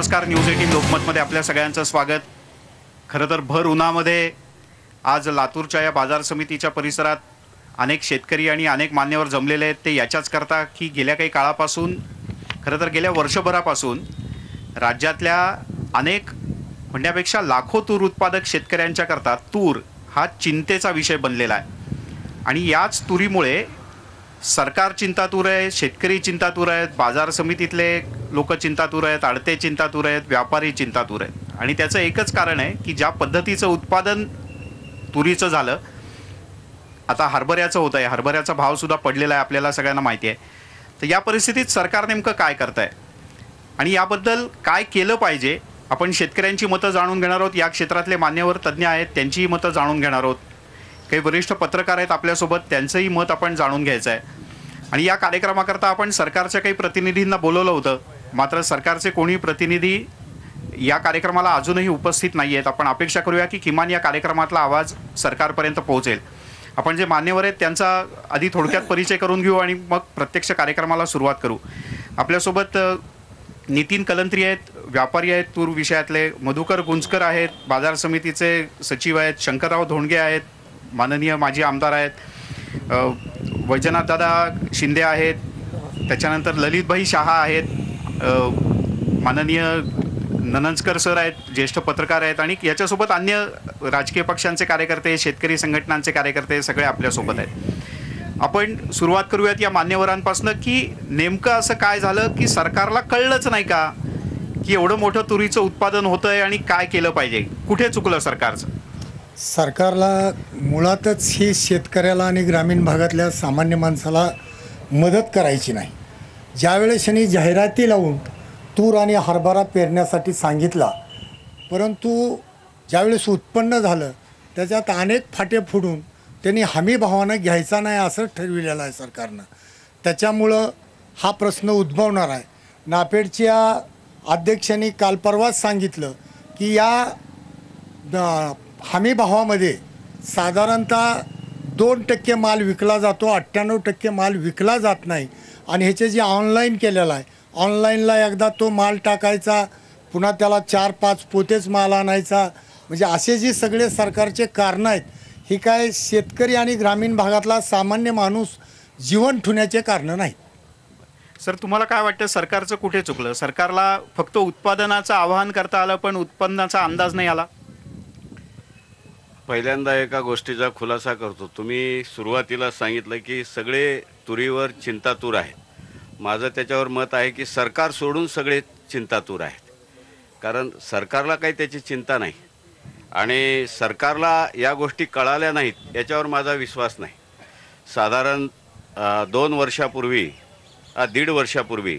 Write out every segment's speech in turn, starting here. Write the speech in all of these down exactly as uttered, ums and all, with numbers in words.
नमस्कार, news eighteen लोकमतमध्ये आपल्या सगळ्यांचं स्वागत। खरं तर भर उन्हामध्ये आज लातूरच्या या बाजार समितीच्या परिसरात अनेक शेतकरी आणि अनेक मान्यवर जमलेले आहेत। ते याच्याच करता की गेल्या काही काळापासून, खरं तर गेल्या वर्षभरापासून राज्यातल्या अनेक म्हणण्यापेक्षा लाखो तूर उत्पादक शेतकऱ्यांच्या करता तूर हा चिंतेचा विषय बनलेला आहे। आणि याच तुरीमुळे सरकार चिंतातूर आहे, शेतकरी चिंतातूर आहेत, बाजार समितीतले लोक चिंतातूर आहेत, आडते चिंतातूर आहेत, व्यापारी चिंतातूर आहेत। आणि त्याचं एकच कारण आहे की ज्या पद्धतीचं उत्पादन तुरीचं झालं, आता हरभऱ्याचं होतं आहे, हरभऱ्याचा भावसुद्धा पडलेला आहे, आपल्याला सगळ्यांना माहिती आहे। तर या परिस्थितीत सरकार नेमकं काय करत आहे आणि याबद्दल काय केलं पाहिजे, आपण शेतकऱ्यांची मतं जाणून घेणार आहोत। या क्षेत्रातले मान्यवर तज्ज्ञ आहेत, त्यांचीही मतं जाणून घेणार आहोत। काही वरिष्ठ पत्रकार आहेत आपल्यासोबत, त्यांचंही मत आपण जाणून घ्यायचं आहे। आणि या कार्यक्रमाकरता आपण सरकारच्या काही प्रतिनिधींना बोलवलं होतं, मात्र सरकारचे कोणी प्रतिनिधी या कार्यक्रमाला अजूनही उपस्थित नाही आहेत। आपण अपेक्षा करूया की किमान या कार्यक्रमातला आवाज सरकारपर्यंत पोहोचेल। आपण जे मान्यवर आहेत त्यांचा आधी थोडक्यात परिचय करून घेऊ आणि मग प्रत्यक्ष कार्यक्रमाला सुरुवात करू। आपल्यासोबत नितीन कलंत्री आहेत, व्यापारी आहेत तूर विषयातले, मधुकर गुंजकर आहेत, बाजार समितीचे सचिव आहेत, शंकरराव धोंडगे आहेत, माननीय माजी आमदार आहेत, वैजनाथ दादा शिंदे आहेत, त्याच्यानंतर ललितभाई शहा आहेत, माननीय ननंजकर सर आहेत, ज्येष्ठ पत्रकार आहेत, आणि याच्यासोबत अन्य राजकीय पक्षांचे कार्यकर्ते, शेतकरी संघटनांचे कार्यकर्ते सगळे आपल्यासोबत आहेत। आपण सुरुवात करूयात या मान्यवरांपासून की नेमकं असं काय झालं की सरकारला कळलंच नाही का की एवढं मोठं तुरीचं उत्पादन होतं आहे आणि काय केलं पाहिजे, कुठे चुकलं सरकारचं? सरकारला मुळातच ही शेतकऱ्याला आणि ग्रामीण भागातल्या सामान्य माणसाला मदत करायची नाही। ज्यावेळेस त्यांनी जाहिराती लावून तूर आणि हरभरा पेरण्यासाठी सांगितला, परंतु ज्यावेळेस उत्पन्न झालं त्याच्यात अनेक फाटे फुडून त्यांनी हमी भावानं घ्यायचा नाही असं ठरविलेलं आहे सरकारनं। त्याच्यामुळं हा प्रश्न उद्भवणार आहे। नाफेडच्या अध्यक्षांनी काल परवाच सांगितलं की या हमी भावामध्ये साधारणतः दोन टक्के माल विकला जातो, अठ्ठ्याण्णव टक्के माल विकला जात नाही। आणि ह्याचे जे ऑनलाईन केलेलं आहे, ऑनलाईनला एकदा तो माल टाकायचा, पुन्हा त्याला चार पाच पोतेच माल आणायचा, म्हणजे असे जे सगळे सरकारचे कारणं आहेत, ही काय शेतकरी आणि ग्रामीण भागातला सामान्य माणूस जीवन ठेवण्याचे कारणं नाहीत। सर, तुम्हाला काय वाटतं सरकारचं कुठे चुकलं? सरकारला फक्त उत्पादनाचं आवाहन करता आलं पण उत्पन्नाचा अंदाज नाही आला। पहिल्यांदा एका गोष्टीचा खुलासा करतो। तुम्ही सुरुवातीला सांगितलं की सगळे तुरीवर चिंतातूर आहेत। माझं त्याच्यावर मत आहे की सरकार सोडून सगळे चिंतातूर आहेत, कारण सरकारला काही त्याची चिंता नाही आणि सरकारला या गोष्टी कळाल्या नाहीत याच्यावर माझा विश्वास नाही। साधारण दोन वर्षापूर्वी दीड वर्षापूर्वी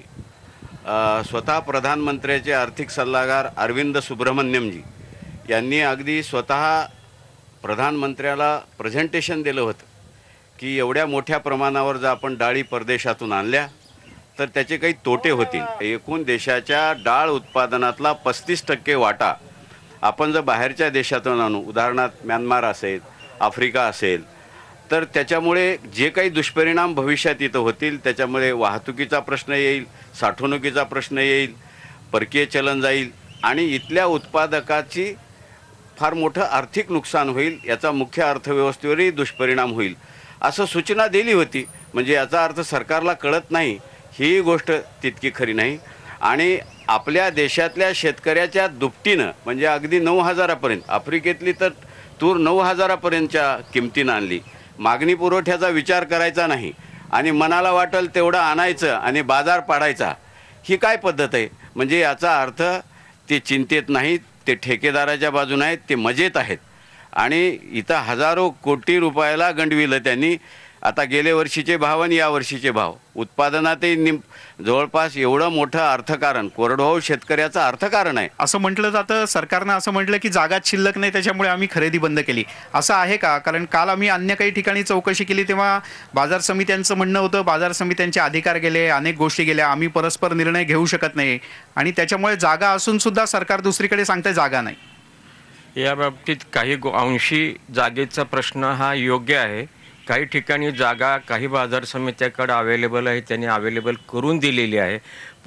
स्वतः प्रधानमंत्र्याचे आर्थिक सल्लागार अरविंद सुब्रमण्यमजी यांनी अगदी स्वतः प्रधानमंत्र्याला प्रेझेंटेशन दिलं होतं की एवढ्या मोठ्या प्रमाणावर जर आपण डाळी परदेशातून आणल्या तर त्याचे काही तोटे होतील। एकूण देशाच्या डाळ उत्पादनातला पस्तीस टक्के वाटा आपण जर बाहेरच्या देशातून आणू, उदाहरणार्थ म्यानमार असेल, आफ्रिका असेल, तर त्याच्यामुळे जे काही दुष्परिणाम भविष्यात इथं होतील, त्याच्यामुळे वाहतुकीचा प्रश्न येईल, साठवणुकीचा प्रश्न येईल, परकीय चलन जाईल आणि इथल्या उत्पादकाची फार मोठं आर्थिक नुकसान होईल, याचा मुख्य अर्थव्यवस्थेवरही दुष्परिणाम होईल असं सूचना दिली होती। म्हणजे याचा अर्थ सरकारला कळत नाही ही गोष्ट तितकी खरी नाही। आणि आपल्या देशातल्या शेतकऱ्याच्या दुपटीनं, म्हणजे अगदी नऊ हजारापर्यंत, आफ्रिकेतली तर तूर नऊ हजारापर्यंतच्या किमतीनं आणली। मागणी पुरवठ्याचा विचार करायचा नाही आणि मनाला वाटेल तेवढं आणायचं आणि बाजार पाडायचा, ही काय पद्धत आहे? म्हणजे याचा अर्थ ते चिंतेत नाहीत, ते ठेकेदाराच्या बाजून आहेत, ते मजेत आहेत। आणि इथं हजारो कोटी रुपयाला गंडविलं त्यांनी। आता गेले वर्षीचे भाव आणि या वर्षीचे भाव उत्पादनातही निम जवळपास एवढं मोठं अर्थकारण, कोरडवाहू शेतकऱ्याचं अर्थकारण आहे असं म्हटलं जातं। सरकारनं असं म्हटलं की जागाच शिल्लक नाही, त्याच्यामुळे आम्ही खरेदी बंद केली, असं आहे का? कारण काल आम्ही अन्य काही ठिकाणी चौकशी केली तेव्हा बाजार समित्यांचं म्हणणं होतं बाजार समित्यांचे अधिकार गेले, अनेक गोष्टी गेल्या, आम्ही परस्पर निर्णय घेऊ शकत नाही आणि त्याच्यामुळे जागा असून सुद्धा सरकार दुसरीकडे सांगते जागा नाही। या बाबतीत काही अंशी जागेचा प्रश्न हा योग्य आहे। काही ठिकाणी जागा काही बाजार समित्याकडे अवेलेबल आहे, त्यांनी अवेलेबल करून दिलेली आहे, पण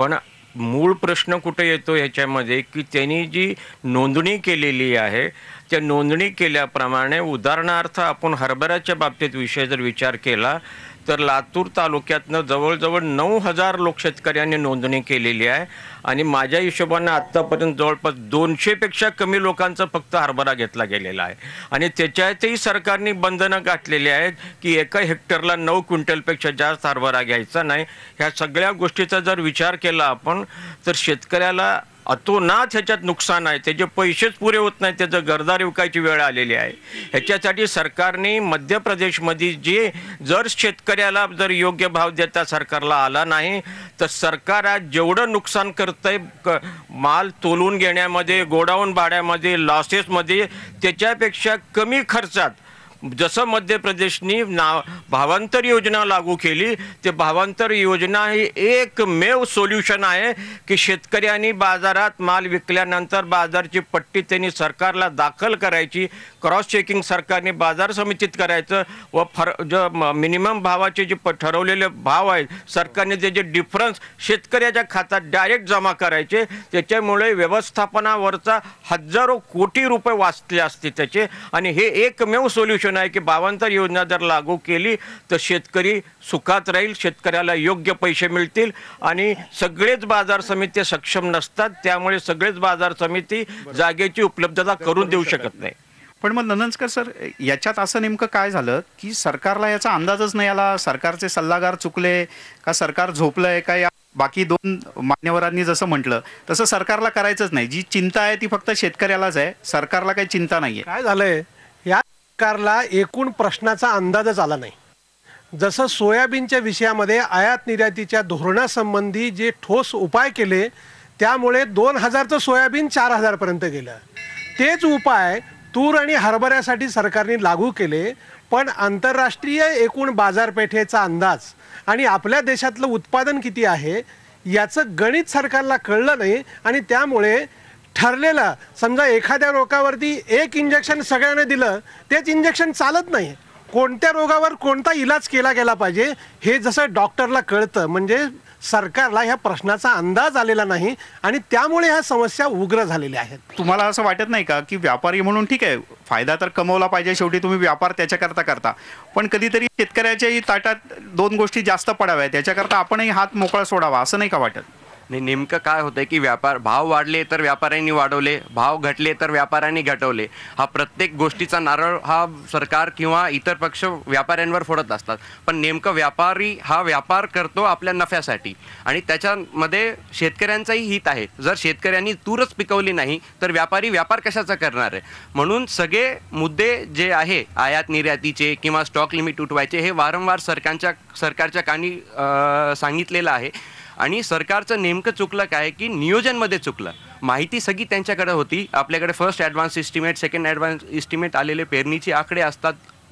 मूळ प्रश्न कुठे येतो ह्याच्यामध्ये की त्यांनी जी नोंदणी केलेली आहे त्या नोंदणी केल्याप्रमाणे उदाहरणार्थ आपण हरभऱ्याच्या बाबतीत विषय जर विचार केला तर लातूर तालुक्यातनं जवळजवळ नऊ हजार लोक शेतकऱ्यांनी नोंदणी केलेली आहे आणि माझ्या हिशोबानं आत्तापर्यंत जवळपास दोनशेपेक्षा कमी लोकांचा फक्त हरभरा घेतला गेलेला आहे आणि त्याच्यातही सरकारने बंधनं घातलेली आहेत की एका हेक्टरला नऊ क्विंटलपेक्षा जास्त हरभरा घ्यायचा नाही. ह्या सगळ्या गोष्टीचा जर विचार केला आपण तर शेतकऱ्याला अतोनात ह्याच्यात नुकसान आहे. त्याचे पैसेच पुरे होत नाही, त्याचं घरदार विकायची वेळ आलेली आहे. ह्याच्यासाठी सरकारने मध्य प्रदेशमध्ये जे जर शेतकऱ्याला जर योग्य भाव देता सरकारला आला नाही तर सरकार आज जेवढं नुकसान करतंय क माल तोलून घेण्यामध्ये, गोडाऊन भाड्यामध्ये, लॉसेसमध्ये त्याच्यापेक्षा कमी खर्चात जसं मध्य प्रदेशनी ना भावांतर योजना लागू केली ते भावांतर योजना ही एकमेव सोल्युशन आहे की शेतकऱ्यांनी बाजारात माल विकल्यानंतर बाजारची पट्टी त्यांनी सरकारला दाखल करायची, क्रॉस चेकिंग सरकारने बाजार समितीत करायचं व फर जो मिनिमम भावाचे जे प ठरवलेले भाव आहेत सरकारने त्याचे डिफरन्स शेतकऱ्याच्या खात्यात डायरेक्ट जमा करायचे. त्याच्यामुळे व्यवस्थापनावरचा हजारो कोटी रुपये वाचले असते त्याचे आणि हे एकमेव सोल्युशन आहे की भावांतर योजना जर लागू केली तर शेतकरी सुखात राहील, शेतकऱ्याला योग्य पैसे मिळतील आणि सगळेच बाजार समिती सक्षम नसतात त्यामुळे सगळेच बाजार समिती जागेची उपलब्धता करून देऊ शकत नाही. पण मग नंदनकर सर, याच्यात असं नेमकं काय झालं की सरकारला याचा अंदाजच नाही आला? सरकारचे सल्लागार चुकले का सरकार झोपलंय का? या बाकी दोन मान्यवरांनी जसं म्हटलं तसं सरकारला करायचंच नाही. जी चिंता आहे ती फक्त शेतकऱ्यालाच आहे, सरकारला काही चिंता नाहीये. काय झालंय या सरकारला एकूण प्रश्नाचा अंदाजच आला नाही. जसं सोयाबीनच्या विषयामध्ये आयात निर्यातीच्या धोरणासंबंधी जे ठोस उपाय केले त्यामुळे दोन हजारचं सोयाबीन चार हजारपर्यंत गेलं. तेच उपाय तूर आणि हरभऱ्यासाठी सरकारने लागू केले, पण आंतरराष्ट्रीय एकूण बाजारपेठेचा अंदाज आणि आपल्या देशातलं उत्पादन किती आहे याचं गणित सरकारला कळलं नाही आणि त्यामुळे ठरलेलं समजा एखाद्या रोगावरती एक इंजेक्शन सगळ्यांना दिलं तेच इंजेक्शन चालत नाही. कोणत्या रोगावर कोणता इलाज केला गेला पाहिजे हे जसं डॉक्टरला कळतं, म्हणजे सरकारला ह्या प्रश्नाचा अंदाज आलेला नाही आणि त्यामुळे ह्या समस्या उग्र झालेल्या आहेत. तुम्हाला असं वाटत नाही का की व्यापारी म्हणून ठीक आहे, फायदा तर कमवला पाहिजे, शेवटी तुम्ही व्यापार त्याच्याकरता करता, पण कधीतरी शेतकऱ्याच्याही ताटात दोन गोष्टी जास्त पडाव्या त्याच्याकरता आपणही हात मोकळा सोडावा, असं नाही का वाटत? नाही, नेमकं काय होतंय की व्यापार भाव वाढले तर व्यापाऱ्यांनी वाढवले, भाव घटले तर व्यापाऱ्यांनी घटवले. हा प्रत्येक गोष्टीचा नारळ हा सरकार किंवा इतर पक्ष व्यापाऱ्यांवर फोडत असतात, पण नेमकं व्यापारी हा व्यापार करतो आपल्या नफ्यासाठी आणि त्याच्यामध्ये शेतकऱ्यांचंही हित आहे. जर शेतकऱ्यांनी तूरच पिकवली नाही तर व्यापारी व्यापार कशाचा करणार आहे? म्हणून सगळे मुद्दे जे आहे आयात निर्यातीचे किंवा स्टॉक लिमिट उठवायचे हे वारंवार सरकारच्या सरकारच्या कानी सांगितलेलं आहे आणि सरकारचं नेमकं चुकलं काय की नियोजनमध्ये चुकलं. माहिती सगळी त्यांच्याकडे होती. आपल्याकडे first advance estimate, second advance estimate आलेले पेरणीचे आकडे असतात,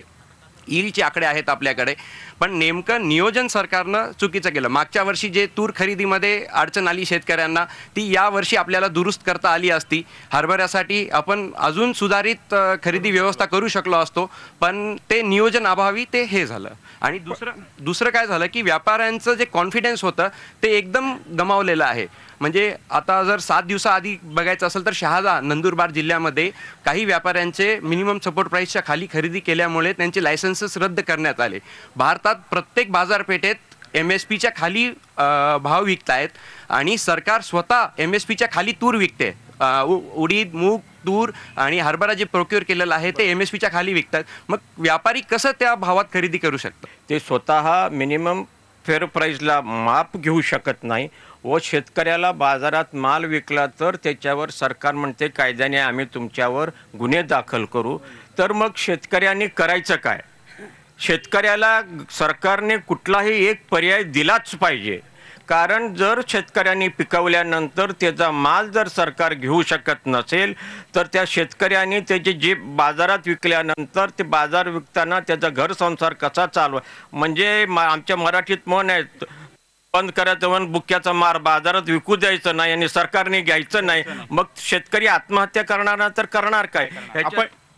ईलचे आकडे आहेत आपल्याकडे, पण नेमकं नियोजन सरकारनं चुकीचं केलं. मागच्या वर्षी जे तूर खरेदीमध्ये अडचण आली शेतकऱ्यांना ती या वर्षी आपल्याला दुरुस्त करता आली असती. हरभऱ्यासाठी आपण अजून सुधारित खरेदी व्यवस्था करू शकलो असतो, पण ते नियोजन अभावी ते हे झालं. आणि दुसरं दुसरं काय झालं की व्यापाऱ्यांचं जे कॉन्फिडन्स होतं ते एकदम गमावलेलं आहे. म्हणजे आता जर सात दिवसाआधी बघायचं असेल तर शहादा नंदुरबार जिल्ह्यामध्ये काही व्यापाऱ्यांचे मिनिमम सपोर्ट प्राईसच्या खाली खरेदी केल्यामुळे त्यांचे लायसन्सेस रद्द करण्यात आले. भारतात प्रत्येक बाजारपेठेत एम एस पीच्या खाली भाव विकत आहेत आणि सरकार स्वतः एम एस पीच्या खाली तूर विकते. उडीद, मूग, तूर आणि हरभरा जे प्रोक्युअर केलेलं आहे ते एम एस पीच्या खाली विकतात. मग व्यापारी कसं त्या भावात खरेदी करू शकतात? ते स्वतः मिनिमम फेअर प्राईसला माप घेऊ शकत नाही व शेतकऱ्याला बाजारात माल विकला तर त्याच्यावर सरकार म्हणते कायद्याने आम्ही तुमच्यावर गुन्हे दाखल करू. तर मग शेतकऱ्यांनी करायचं काय? शेतकऱ्याला सरकारने कुठलाही एक पर्याय दिलाच पाहिजे, कारण जर शेतकऱ्यांनी पिकवल्यानंतर त्याचा माल जर सरकार घेऊ शकत नसेल तर त्या शेतकऱ्यांनी त्याचे जे बाजारात विकल्यानंतर ते बाजार विकताना त्याचा घर संसार कसा चालवा, म्हणजे आमच्या मराठीत म्हण आहे बंद करायचं म्हण बुक्याचा मार, बाजारात विकू द्यायचं नाही आणि सरकारने घ्यायचं नाही. मग शेतकरी आत्महत्या करणार तर करणार काय? आपण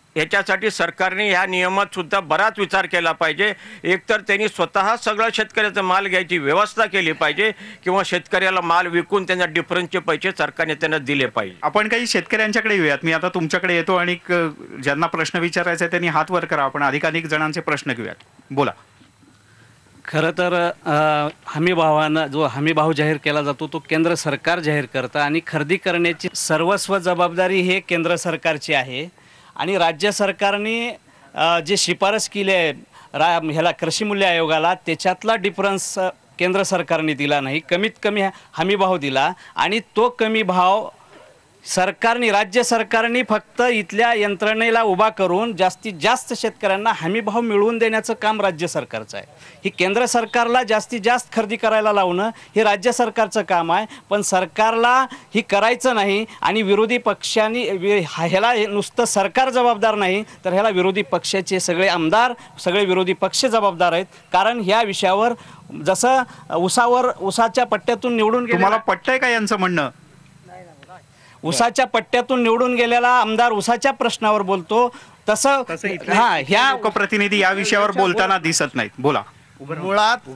याच्यासाठी सरकारने ह्या नियमात सुद्धा बराच विचार केला पाहिजे. एकतर त्यांनी स्वतः सगळं शेतकऱ्याचा माल घ्यायची व्यवस्था केली पाहिजे किंवा शेतकऱ्याला माल विकून त्यांना डिफरन्सचे पैसे सरकारने त्यांना दिले पाहिजे. आपण काही शेतकऱ्यांच्याकडे येऊयात. मी आता तुमच्याकडे येतो आणि क- ज्यांना प्रश्न विचारायचा आहे त्यांनी हात वर करा. आपण अधिकाधिक जणांचे प्रश्न घेऊयात. बोला. खरं तर अ, हमी भावानं जो हमी भाव जाहीर केला जातो तो केंद्र सरकार जाहीर करतं आणि खरेदी करण्याची सर्वस्व जबाबदारी हे केंद्र सरकारची आहे. आणि राज्य सरकारने अ, जे शिफारस केली आहे रा ह्याला कृषी मूल्य आयोगाला, त्याच्यातला डिफरन्स अ, केंद्र सरकारने दिला नाही. कमीत कमी हमी भाव दिला आणि तो कमी भाव सरकारने राज्य सरकारने फक्त इथल्या यंत्रणेला उभा करून जास्तीत जास्त शेतकऱ्यांना हमी भाव मिळवून देण्याचं काम राज्य सरकारचं आहे. ही केंद्र सरकारला जास्तीत जास्त खरेदी करायला लावणं हे राज्य सरकारचं काम आहे. पण सरकारला ही करायचं नाही आणि विरोधी पक्षांनी वि- ह्याला हे नुसतं सरकार जबाबदार नाही तर ह्याला विरोधी पक्षाचे सगळे आमदार सगळे विरोधी पक्ष जबाबदार आहेत. कारण ह्या विषयावर जसं उसावर उसाच्या पट्ट्यातून निवडून गेलेला- तुम्हाला पटतंय का यांचं म्हणणं? उसाच्या पट्ट्यातून निवडून गेलेला आमदार उसाच्या प्रश्नावर बोलतो तसं हा ह्या लोकप्रतिनिधी या विषयावर बोलताना दिसत नाहीत. बोला. मुळात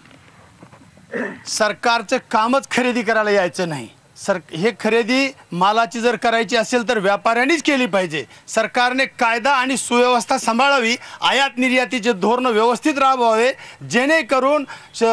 सरकारचं कामच खरेदी करायला यायचं नाही. सर हे खरेदी मालाची जर करायची असेल तर व्यापाऱ्यांनीच केली पाहिजे. सरकारने कायदा आणि सुव्यवस्था सांभाळावी, आयात निर्यातीचे धोरण व्यवस्थित राबवावे, जेणेकरून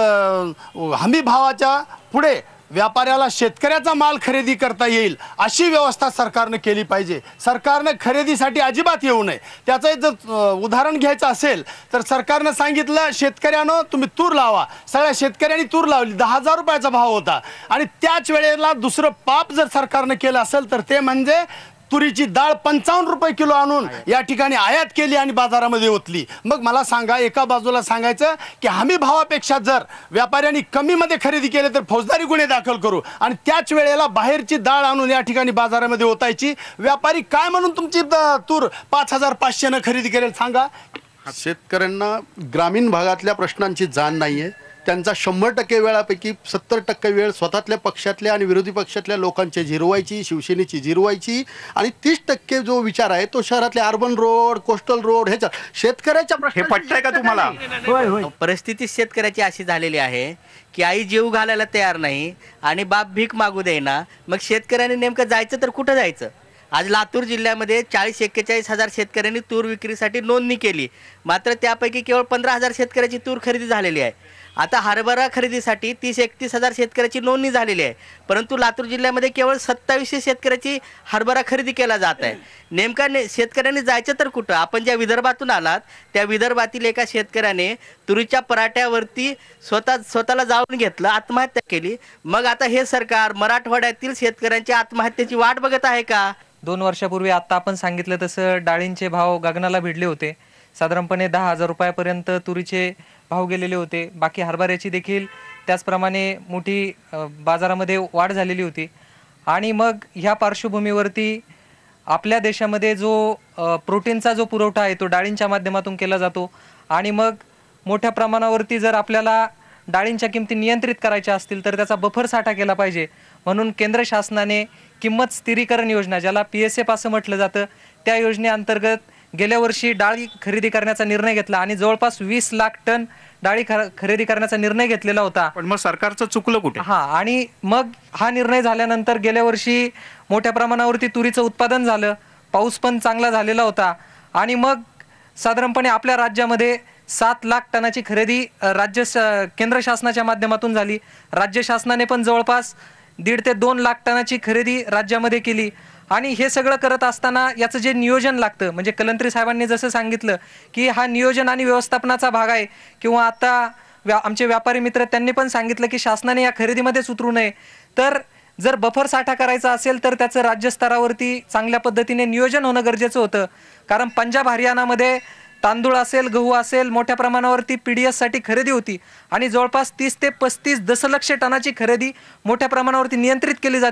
श- हमी भावाच्या पुढे व्यापाऱ्याला शेतकऱ्याचा माल खरेदी करता येईल अशी व्यवस्था सरकारने केली पाहिजे. सरकारने खरेदीसाठी अजिबात येऊ नये. त्याचं एक जर अ, उदाहरण घ्यायचं असेल तर सरकारनं सांगितलं शेतकऱ्यानं तुम्ही तूर लावा. सगळ्या शेतकऱ्यांनी तूर लावली. दहा हजार रुपयाचा भाव होता आणि त्याच वेळेला दुसरं पाप जर सरकारनं केलं असेल तर ते म्हणजे तुरीची डाळ पंचावन्न रुपये किलो आणून या ठिकाणी आयात केली आणि बाजारामध्ये ओतली. मग मला सांगा, एका बाजूला सांगायचं की हमी भावापेक्षा जर व्यापाऱ्यांनी कमीमध्ये खरेदी केले तर फौजदारी गुन्हे दाखल करू आणि त्याच वेळेला बाहेरची डाळ आणून या ठिकाणी बाजारामध्ये ओतायची. व्यापारी काय म्हणून तुमची द- तूर पाच हजार पाचशेनं खरेदी करेल सांगा? शेतकऱ्यांना ग्रामीण भागातल्या प्रश्नांची जाण नाही आहे. त्यांचा शंभर टक्के वेळापैकी सत्तर टक्के वेळ स्वतःतल्या पक्षातल्या आणि विरोधी पक्षातल्या लोकांचे जिरवायची, शिवसेनेची जिरवायची आणि तीस टक्के जो विचार आहे तो शहरातले अर्बन रोड, कोस्टल रोड ह्याच्या शेतकऱ्याच्या हे प्रश्न पटतंय का तुम्हाला? परिस्थिती शेतकऱ्याची अशी झालेली आहे की आई जीव घालायला तयार नाही आणि बाप भीक मागू देईना. मग शेतकऱ्याने नेमकं जायचं तर कुठं जायचं? आज लातूर जिल्ह्यामध्ये चाळीस एक्केचाळीस हजार शेतकऱ्यांनी तूर विक्रीसाठी नोंदणी केली. मात्र त्यापैकी केवळ पंधरा हजार शेतकऱ्याची तूर खरेदी झालेली आहे. आता हरभरा खरेदीसाठी तीस एकतीस हजार शेतकऱ्याची नोंदणी झालेली आहे. परंतु लातूर जिल्ह्यामध्ये केवळ सत्तावीसशे शेतकऱ्याची हरभरा खरेदी केला जात आहे. नेमका ने शेतकऱ्यांनी जायचं तर कुठं? आपण ज्या विदर्भातून आलात त्या विदर्भातील एका शेतकऱ्याने तुरीच्या पराठ्यावरती स्वतः स्वतःला जाळून घेतलं, आत्महत्या केली. मग आता हे सरकार मराठवाड्यातील शेतकऱ्यांच्या आत्महत्येची वाट बघत आहे का? दोन वर्षापूर्वी आता आपण सांगितलं तसं डाळींचे भाव गगनाला भिडले होते. साधारणपणे दहा हजार रुपयापर्यंत तुरीचे भाव गेलेले होते. बाकी हरभऱ्याची देखील त्याचप्रमाणे मोठी अ, बाजारामध्ये वाढ झालेली होती. आणि मग ह्या पार्श्वभूमीवरती आपल्या देशामध्ये जो अ, प्रोटीनचा जो पुरवठा आहे तो डाळींच्या माध्यमातून केला जातो. आणि मग मोठ्या प्रमाणावरती जर आपल्याला डाळींच्या किमती नियंत्रित करायच्या असतील तर त्याचा बफर साठा केला पाहिजे. म्हणून केंद्र शासनाने किंमत स्थिरीकरण योजना, ज्याला पी एस एफ असं म्हटलं जातं, त्या योजनेअंतर्गत गेल्या वर्षी डाळी खरेदी करण्याचा निर्णय घेतला आणि जवळपास वीस लाख टन डाळी खरेदी करण्याचा निर्णय घेतलेला होता. पण मग सरकारचं चुकलं कुठे? हा, आणि मग हा निर्णय झाल्यानंतर गेल्या वर्षी मोठ्या प्रमाणावरती तुरीचं उत्पादन झालं, पाऊस पण चांगला झालेला होता आणि मग साधारणपणे आपल्या राज्यामध्ये सात लाख टनाची खरेदी राज्य केंद्र शासनाच्या माध्यमातून झाली. राज्य शासनाने पण जवळपास दीड ते दोन लाख टनाची खरेदी राज्यामध्ये केली. आणि हे सगळं करत असताना याचं जे नियोजन लागतं, म्हणजे कलंत्री साहेबांनी जसं सांगितलं की हा नियोजन आणि व्यवस्थापनाचा भाग आहे, किंवा आता व्या आमचे व्यापारी मित्र त्यांनी पण सांगितलं की शासनाने या खरेदीमध्येच उतरू नये. तर जर बफर साठा करायचा असेल तर त्याचं राज्यस्तरावरती चांगल्या पद्धतीने नियोजन होणं गरजेचं होतं. कारण पंजाब हरियाणामध्ये तांदूळ असेल, गहू असेल, मोठ्या प्रमाणावरती पी डी एससाठी खरेदी होती आणि जवळपास तीस ते पस्तीस दशलक्ष टनाची खरेदी मोठ्या प्रमाणावरती नियंत्रित केली जाते.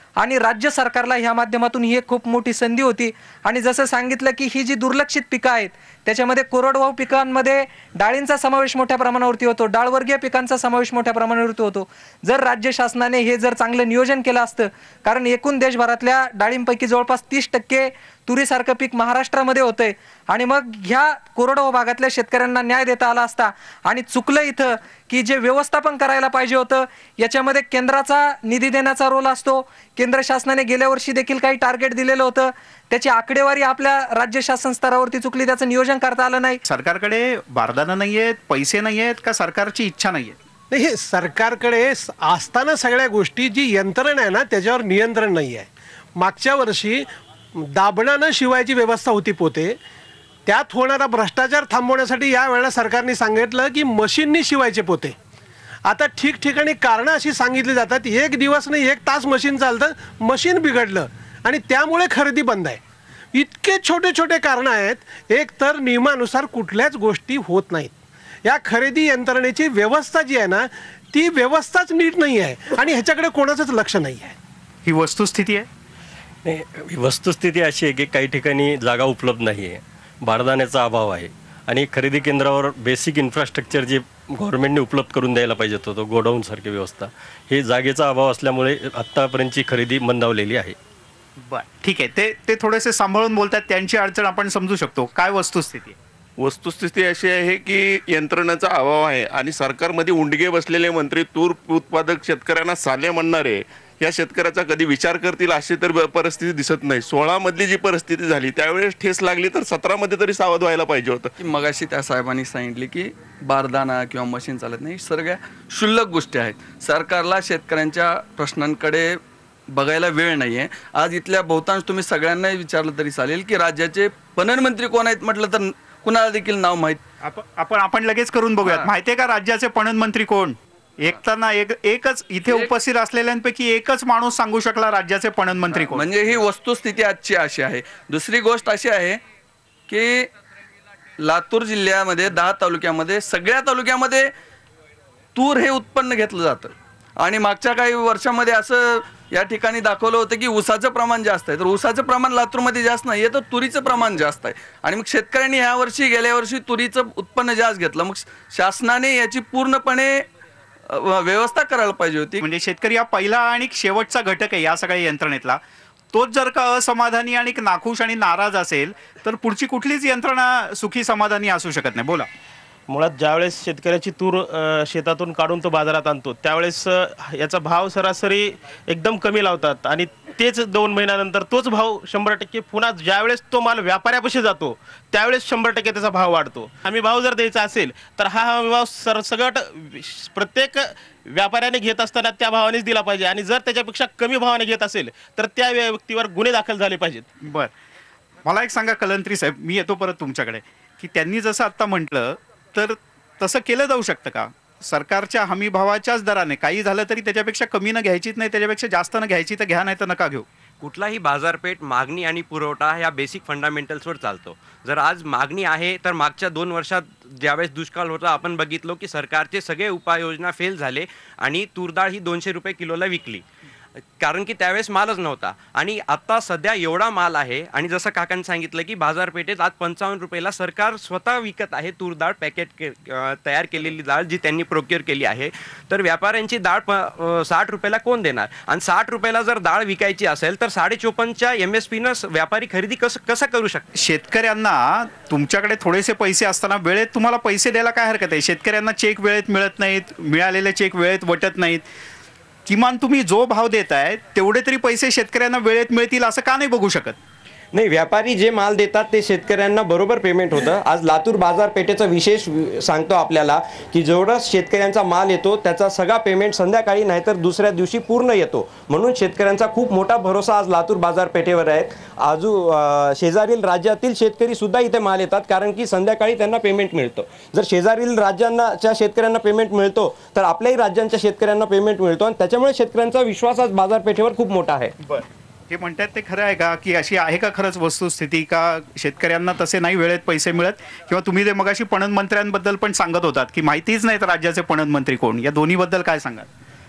आणि राज्य सरकारला ह्या माध्यमातून ही एक खूप मोठी संधी होती. आणि जसं सांगितलं की ही जी दुर्लक्षित पिकं आहेत त्याच्यामध्ये कोरडवाहू पिकांमध्ये डाळींचा समावेश मोठ्या प्रमाणावरती होतो, डाळवर्गीय पिकांचा समावेश मोठ्या प्रमाणावरती होतो. जर राज्य शासनाने हे जर चांगलं नियोजन केलं असतं, कारण एकूण देशभरातल्या डाळींपैकी जवळपास तीस टक्के तुरीसारखं पीक महाराष्ट्रामध्ये होतंय आणि मग ह्या कोरडवाहू भागातल्या शेतकऱ्यांना न्याय देता आला असता. आणि चुकलं इथं की जे व्यवस्थापन करायला पाहिजे होतं याच्यामध्ये केंद्राचा निधी देण्याचा रोल असतो. केंद्र शासनाने गेल्या वर्षी देखील काही टार्गेट दिलेलं होतं, त्याची आकडेवारी आपल्या राज्य शासन स्तरावरती चुकली, त्याचं नियोजन करता आलं नाही. सरकारकडे बारदाना नाहीयेत, पैसे नाहीयेत का सरकारची इच्छा नाहीये? नाही, हे सरकारकडे असताना सगळ्या गोष्टी जी यंत्रणा आहे ना त्याच्यावर नियंत्रण नाही आहे. मागच्या वर्षी दाबणानं शिवायची व्यवस्था होती पोते, त्यात होणारा भ्रष्टाचार थांबवण्यासाठी यावेळेला सरकारने सांगितलं की मशीननी शिवायचे पोते. आता ठिकठिकाणी कारणं अशी सांगितली जातात, एक दिवस नाही एक तास मशीन चालतं, मशीन बिघडलं आणि त्यामुळे खरेदी बंद आहे. इतके छोटे छोटे कारणं आहेत. एक तर नियमानुसार कुठल्याच गोष्टी होत नाहीत. या खरेदी यंत्रणेची व्यवस्था जी आहे ना ती व्यवस्थाच नीट नाही आहे आणि ह्याच्याकडे कोणाचंच लक्ष नाही आहे. ही वस्तुस्थिती आहे. नाही, वस्तुस्थिती अशी आहे की काही ठिकाणी जागा उपलब्ध नाही आहे, बारदाण्याचा अभाव आहे आणि खरेदी केंद्रावर बेसिक इन्फ्रास्ट्रक्चर जे गव्हर्नमेंटने उपलब्ध करून द्यायला पाहिजे होतं, गोडाऊनसारखी व्यवस्था, हे जागेचा अभाव असल्यामुळे आत्तापर्यंतची खरेदी मंदावलेली आहे. बर, ठीक आहे. ते ते थोडेसे सांभाळून बोलतात, त्यांची अडचण आपण समजू शकतो. काय वस्तुस्थिती आहे? वस्तुस्थिती अशी आहे की यंत्रणेचा अभाव आहे आणि सरकारमध्ये उंडगे बसलेले मंत्री तूर उत्पादक शेतकऱ्यांना साले म्हणणारे या शेतकऱ्याचा कधी विचार करतील अशी तर परिस्थिती दिसत नाही. सोळा मधली जी परिस्थिती झाली त्यावेळेस ठेस लागली तर सतरा मध्ये तरी सावध व्हायला पाहिजे होतं. की मगाशी त्या साहेबांनी सांगितले की बारदाना किंवा मशीन चालत नाही, सगळ्या क्षुल्लक गोष्टी आहेत. सरकारला शेतकऱ्यांच्या प्रश्नांकडे बघायला वेळ नाही आहे. आज इथल्या बहुतांश तुम्ही सगळ्यांनाही विचारलं तरी चालेल की राज्याचे पणन मंत्री कोण आहेत म्हटलं तर कुणाला देखील नाव माहीत. आपण आपण लगेच करून बघूयात. माहितीये का राज्याचे पणन मंत्री कोण? एक तर ना एक एकच इथे उपस्थित असलेल्यांपैकी एकच माणूस सांगू शकला राज्याचे पणन मंत्री कोण. म्हणजे ही वस्तुस्थिती आजची अशी आहे. दुसरी गोष्ट अशी आहे की लातूर जिल्ह्यामध्ये दहा तालुक्यामध्ये सगळ्या तालुक्यामध्ये तूर हे उत्पन्न घेतलं जातं आणि मागच्या काही वर्षामध्ये असं या ठिकाणी दाखवलं होतं की ऊसाचं प्रमाण जास्त आहे. तर ऊसाचं प्रमाण लातूरमध्ये जास्त नाही आहे, तर तुरीचं प्रमाण जास्त आहे आणि मग शेतकऱ्यांनी ह्या वर्षी गेल्या वर्षी तुरीचं उत्पन्न जास्त घेतलं. मग शासनाने याची पूर्णपणे व्यवस्था करायला पाहिजे होती. म्हणजे शेतकरी हा पहिला आणि शेवटचा घटक आहे या सगळ्या यंत्रणेतला. तोच जर का असमाधानी आणि नाखुश आणि नाराज असेल तर पुढची कुठलीच यंत्रणा सुखी समाधानी असू शकत नाही. बोला. मुळात ज्यावेळेस शेतकऱ्याची तूर शेतातून काढून तो बाजारात आणतो त्यावेळेस याचा भाव सरासरी एकदम कमी लावतात आणि तेच दोन महिन्यानंतर तोच भाव शंभर टक्के पुन्हा ज्यावेळेस तो माल व्यापाऱ्यापाशी जातो त्यावेळेस शंभर टक्के त्याचा भाव वाढतो. हमी भाव जर द्यायचा असेल तर हा हमी भाव सरसगट प्रत्येक व्यापाऱ्याने घेत असताना त्या भावानेच दिला पाहिजे आणि जर त्याच्यापेक्षा कमी भावाने घेत असेल तर त्या व्यक्तीवर गुन्हे दाखल झाले पाहिजेत. बर, मला एक सांगा कलंत्री साहेब, मी येतो परत तुमच्याकडे, की त्यांनी जसं आत्ता म्हटलं तर तसं केलं जाऊ शकतं का? सरकारच्या हमी भावाच्याच दराने काही झालं तरी त्याच्यापेक्षा कमी न घ्यायचीच नाही, त्याच्यापेक्षा जास्त न घ्यायची तर घ्या, नाही तर नका घेऊ. कुठलाही बाजारपेठ मागणी आणि पुरवठा ह्या बेसिक फंडामेंटल्सवर चालतो. जर आज मागणी आहे तर मागच्या दोन वर्षात ज्यावेळेस दुष्काळ होता आपण बघितलो की सरकारचे सगळे उपाययोजना फेल झाले आणि तूरडाळ ही दोनशे रुपये किलोला विकली, कारण की त्यावेळेस मालच नव्हता. आणि आता सध्या एवढा माल आहे आणि जसं काकांनी सांगितलं की बाजारपेठेत आज पंचावन्न रुपयाला सरकार स्वतः विकत आहे तूर डाळ, पॅकेट के तयार केलेली डाळ जी त्यांनी प्रोक्युअर केली आहे. तर व्यापाऱ्यांची डाळ प साठ रुपयाला कोण देणार? आणि साठ रुपयाला जर डाळ विकायची असेल तर साडे चोपन्नच्या एम एस पीनं व्यापारी खरेदी कसं कसं करू शकतो? शेतकऱ्यांना तुमच्याकडे थोडेसे पैसे असताना वेळेत तुम्हाला पैसे द्यायला काय हरकत आहे? शेतकऱ्यांना चेक वेळेत मिळत नाहीत, मिळालेले चेक वेळेत वटत नाहीत. किमान तुम्ही जो भाव देताय तेवढे तरी पैसे शेतकऱ्यांना वेळेत मिळतील असं का नाही बघू शकत? नाही, व्यापारी जे माल देतात ते शेतकऱ्यांना बरोबर पेमेंट होतं. आज लातूर बाजारपेठेचा विशेष सांगतो आपल्याला की जेवढा शेतकऱ्यांचा माल येतो त्याचा सगळा पेमेंट संध्याकाळी नाहीतर दुसऱ्या दिवशी पूर्ण येतो. म्हणून शेतकऱ्यांचा खूप मोठा भरोसा आज लातूर बाजारपेठेवर आहे. आजू शेजारील राज्यातील शेतकरी सुद्धा इथे माल येतात कारण की संध्याकाळी त्यांना पेमेंट मिळतं. जर शेजारील राज्यांच्या शेतकऱ्यांना पेमेंट मिळतो तर आपल्याही राज्यांच्या शेतकऱ्यांना पेमेंट मिळतो आणि त्याच्यामुळे शेतकऱ्यांचा विश्वास आज बाजारपेठेवर खूप मोठा आहे. बरं, हे म्हणतात ते खरं आहे का, की अशी आहे का खरंच वस्तुस्थिती का शेतकऱ्यांना तसे नाही वेळेत पैसे मिळत? किंवा तुम्ही ते मगाशी पणन मंत्र्यांबद्दल पण सांगत होतात की माहितीच नाही तर राज्याचे पणन मंत्री कोण, या दोन्हीबद्दल काय सांगाल?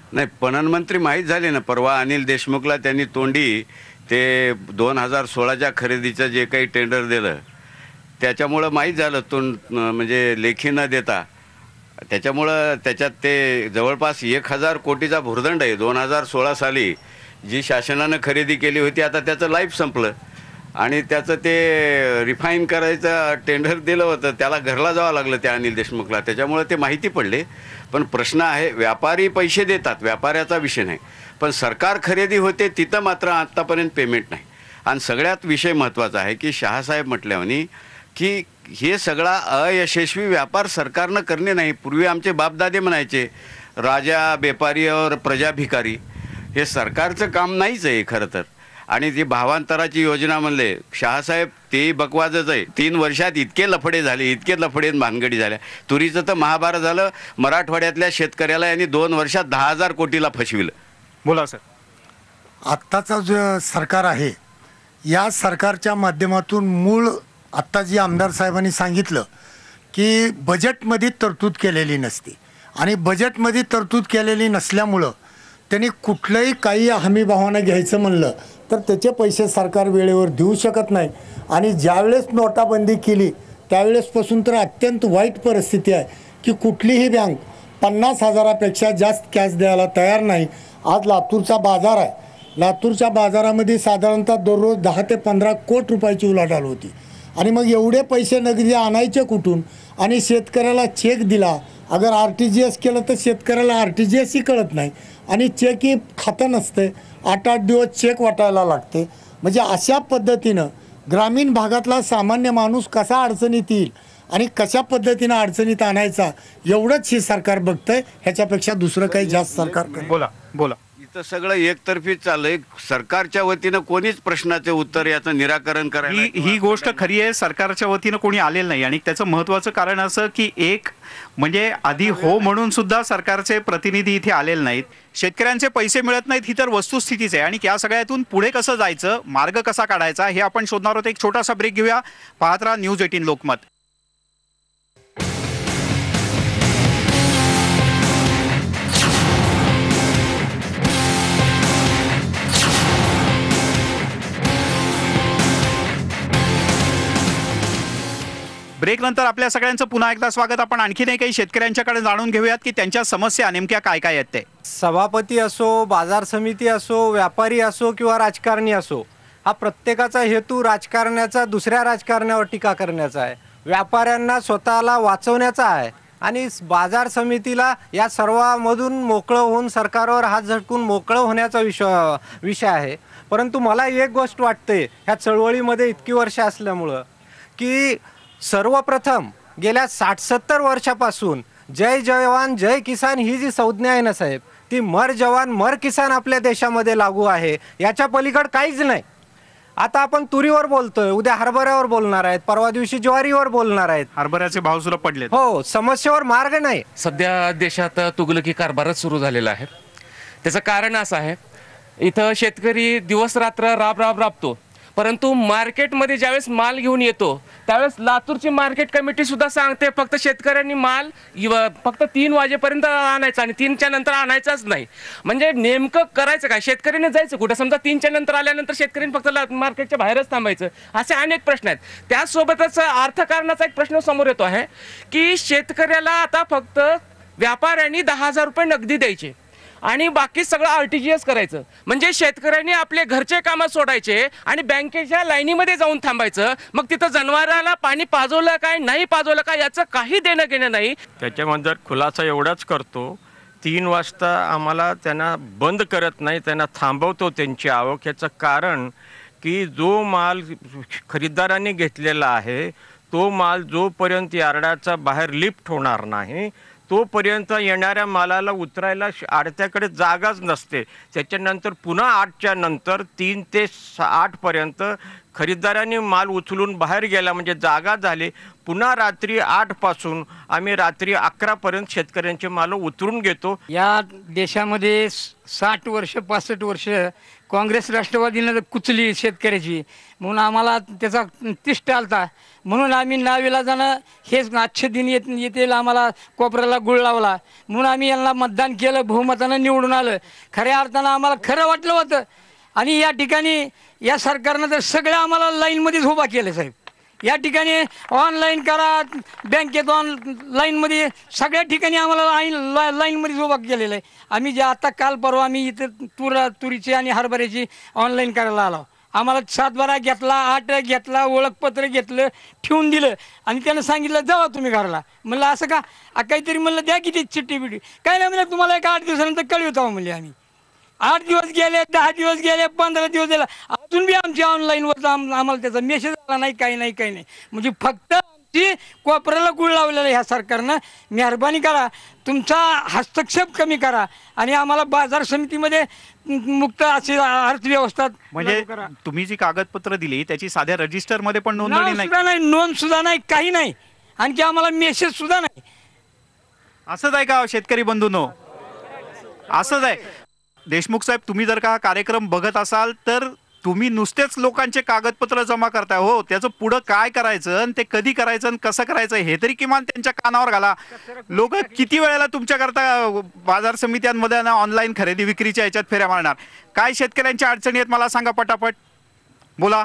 नाही, पणन मंत्री माहीत झाले ना, परवा अनिल देशमुखला त्यांनी तोंडी ते दोन हजार सोळाच्या खरेदीचं जे काही टेंडर दिलं त्याच्यामुळं माहीत झालं, तो म्हणजे लेखी न देता. त्याच्यामुळं त्याच्यात ते जवळपास एक हजार कोटीचा भुर्दंड आहे. दोन हजार सोळा साली जी शासनानं खरेदी केली होती, आता त्याचं लाईफ संपलं आणि त्याचं ते रिफाईन करायचं टेंडर दिलं होतं, त्याला घरला जावं लागलं त्या अनिल देशमुखला. त्याच्यामुळं ते माहिती पडले. पण प्रश्न आहे, व्यापारी पैसे देतात, व्यापाऱ्याचा विषय नाही, पण सरकार खरेदी होते तिथं मात्र आत्तापर्यंत पेमेंट नाही. आणि सगळ्यात विषय महत्त्वाचा आहे की शहासाहेब म्हटल्याने की हे सगळा अयशस्वी व्यापार सरकारनं करणे नाही. पूर्वी आमचे बापदादे म्हणायचे राजा बेपारी और प्रजा भिकारी, हे सरकारचं काम नाहीच आहे खरं तर. आणि ती भावांतराची योजना म्हणले शहासाहेब, ते बकवाजच आहे. तीन वर्षात इतके लफडे झाले, इतके लफडे भानगडी झाल्या. तुरीचं तर महाभारत झालं. मराठवाड्यातल्या शेतकऱ्याला यांनी दोन वर्षात दहा हजार कोटीला फसविलं. बोला सर. आत्ताचं जे सरकार आहे, या सरकारच्या माध्यमातून मूळ आत्ता जी आमदार साहेबांनी सांगितलं की बजेटमध्ये तरतूद केलेली नसते आणि बजेटमध्ये तरतूद केलेली नसल्यामुळं त्यांनी कुठलंही काही हमीभावानं घ्यायचं म्हणलं तर त्याचे पैसे सरकार वेळेवर देऊ शकत नाही. आणि ज्यावेळेस नोटाबंदी केली त्यावेळेसपासून तर अत्यंत वाईट परिस्थिती आहे की कुठलीही बँक पन्नास हजारापेक्षा जास्त कॅश द्यायला तयार नाही. आज लातूरचा बाजार आहे, लातूरच्या बाजारामध्ये साधारणतः दररोज दहा ते पंधरा कोटी रुपयाची उलाढाल होती. आणि मग एवढे पैसे नगदी आणायचे कुठून? आणि शेतकऱ्याला चेक दिला, अगर आर टी जी एस केलं तर शेतकऱ्याला आर टी जी एसही कळत नाही आणि चेकही खातं नसते, आठ आठ दिवस चेक वाटायला लागते. म्हणजे अशा पद्धतीनं ग्रामीण भागातला सामान्य माणूस कसा अडचणीत येईल आणि कशा पद्धतीनं अडचणीत आणायचा एवढंच हे सरकार बघतंय. ह्याच्यापेक्षा दुसरं काही जास्त सरकार करेल. बोला बोला. इथं सगळं एकतर्फी चाललंय. सरकारच्या वतीनं कोणीच प्रश्नाचे उत्तर याचं निराकरण करायला ही ही गोष्ट खरी आहे, सरकारच्या वतीनं कोणी आलेलं नाही. आणि त्याचं महत्त्वाचं कारण असं की एक म्हणजे आधी हो म्हणून सुद्धा सरकारचे प्रतिनिधी इथे आलेले नाहीत. शेतकऱ्यांचे पैसे मिळत नाहीत ही तर वस्तुस्थितीच आहे. आणि या सगळ्यातून पुढे कसं जायचं, मार्ग कसा काढायचा हे आपण शोधणार आहोत. एक छोटासा ब्रेक घेऊया. पाहत राहा न्यूज एटीन लोकमत. ब्रेक नंतर आपल्या सगळ्यांचं पुन्हा एकदा स्वागत. आपण आणखीनही काही शेतकऱ्यांच्याकडे जाणून घेऊयात की त्यांच्या समस्या नेमक्या काय काय आहेत ते. सभापती असो, बाजार समिती असो, व्यापारी असो किंवा राजकारणी असो, हा प्रत्येकाचा हेतू राजकारण्याचा दुसऱ्या राजकारण्यावर टीका करण्याचा आहे, व्यापाऱ्यांना स्वतःला वाचवण्याचा आहे आणि बाजार समितीला या सर्वांमधून मोकळं होऊन सरकारवर हात झटकून मोकळं होण्याचा विषय विषय आहे. परंतु मला एक गोष्ट वाटते ह्या चळवळीमध्ये इतकी वर्ष असल्यामुळं की सर्वप्रथम गेल्या साठ सत्तर वर्षापासून जय जवान जय किसान ही जी संज्ञा आहे ना साहेब, ती मर जवान मर किसान आपल्या देशामध्ये लागू आहे. याच्या पलीकडे काहीच नाही. आता आपण तुरीवर बोलतोय, उद्या हरभऱ्यावर बोलणार आहेत, परवा दिवशी ज्वारीवर बोलणार आहेत. हरभऱ्याचे भाव सुद्धा पडले. हो, समस्येवर मार्ग नाही. सध्या देशात तुगलकी कारभारच सुरू झालेला आहे. त्याचं कारण असं आहे, इथं शेतकरी दिवस रात्र राब राब राबतो, परंतु मार्केटमध्ये ज्यावेळेस माल घेऊन येतो त्यावेळेस लातूरची मार्केट कमिटी सुद्धा सांगते फक्त शेतकऱ्यांनी माल फक्त तीन वाजेपर्यंत आणायचा आणि तीनच्या नंतर आणायचाच नाही. म्हणजे नेमकं करायचं काय? शेतकऱ्याने जायचं कुठं? समजा तीनच्या नंतर आल्यानंतर शेतकऱ्यांनी फक्त मार्केटच्या बाहेरच थांबायचं, असे अनेक प्रश्न आहेत. त्यासोबतच अर्थकारणाचा एक प्रश्न समोर येतो आहे की शेतकऱ्याला आता फक्त व्यापाऱ्यांनी दहा हजार रुपये नगदी द्यायचे आणि बाकी सगळं आर टी जी एस करायचं. म्हणजे शेतकऱ्यांनी आपले घरचे कामं सोडायचे आणि बँकेच्या लाईनीमध्ये जाऊन थांबायचं. मग तिथं जनावराला पाणी पाजवलं काय नाही पाजवलं काय याचं काही देणं घेणं नाही. त्याच्यामध्ये खुलासा एवढाच करतो, तीन वाजता आम्हाला त्यांना बंद करत नाही, त्यांना थांबवतो त्यांची आवक. याचं कारण की जो माल खरीददारांनी घेतलेला आहे तो माल जोपर्यंत यार्डाचा बाहेर लिफ्ट होणार नाही तोपर्यंत येणाऱ्या मालाला उतरायला आडत्याकडे जागाच नसते. त्याच्यानंतर पुन्हा आठच्या नंतर तीन ते आठपर्यंत खरीददारांनी माल उचलून बाहेर गेला म्हणजे जागा झाली. पुन्हा रात्री आठपासून आम्ही रात्री अकरापर्यंत शेतकऱ्यांचे माल उतरून घेतो. या देशामध्ये साठ वर्ष पासष्ट वर्ष काँग्रेस राष्ट्रवादीनं कुचली शेतकऱ्याची, म्हणून आम्हाला त्याचा तिष्ट आलता. म्हणून आम्ही नाविलाजानं हेच आजचे दिन येत येतील आम्हाला कोपऱ्याला गुळ लावला, म्हणून आम्ही यांना मतदान केलं, बहुमतानं निवडून आलं. खऱ्या अर्थानं आम्हाला खरं वाटलं होतं. आणि या ठिकाणी या सरकारनं तर सगळं आम्हाला लाईनमध्येच उभा केलं साहेब. या ठिकाणी ऑनलाईन करा, बँकेत ऑन लाईनमध्ये, सगळ्या ठिकाणी आम्हाला लाईन ला लाईनमध्येच उभा केलेलं आहे. आम्ही जे आता काल परवा आम्ही इथं तूर तुरीची आणि हरभऱ्याची ऑनलाईन करायला आलो. आम्हाला सातबारा घेतला, आठ घेतला, ओळखपत्र घेतलं, ठेवून दिलं आणि त्यानं सांगितलं जावा तुम्ही घराला. म्हणलं असं का, काहीतरी म्हणलं द्या किती चिठ्ठी बिठी, काय नाही म्हणलं तुम्हाला एक आठ दिवसानंतर कळवतो म्हणले. आम्ही आठ दिवस गेले, दहा दिवस गेले, पंधरा दिवस गेला, अजून बी आमच्या ऑनलाईनवर आम्हाला त्याचा मेसेज आला नाही, काही नाही काही नाही. म्हणजे फक्त आमची कोपऱ्याला गुळ लावलेला ह्या सरकारनं. मेहरबानी करा, तुमचा हस्तक्षेप कमी करा आणि आम्हाला बाजार समितीमध्ये मुक्त अशी अर्थव्यवस्था म्हणजे तुम्ही जी कागदपत्र दिली त्याची साध्या रजिस्टर मध्ये पण नोंदणी नाव नाही, सुद्धा नाही, नोंद सुद्धा नाही, काही नाही. आणखी आम्हाला मेसेज सुद्धा नाही. असंच आहे का शेतकरी बंधूंनो? असंच आहे. देशमुख साहेब, तुम्ही जर का कार्यक्रम बघत असाल तर तुम्ही नुसतेच लोकांचे कागदपत्र जमा करताय. हो, त्याचं पुढं काय करायचं आणि ते कधी करायचं आणि कसं करायचं हे तरी किमान त्यांच्या कानावर घाला. लोक किती वेळेला तुमच्याकरता बाजार समित्यांमध्ये ऑनलाईन खरेदी विक्रीच्या याच्यात फेऱ्या मारणार. काय शेतकऱ्यांच्या अडचणी आहेत मला सांगा पटापट, बोला.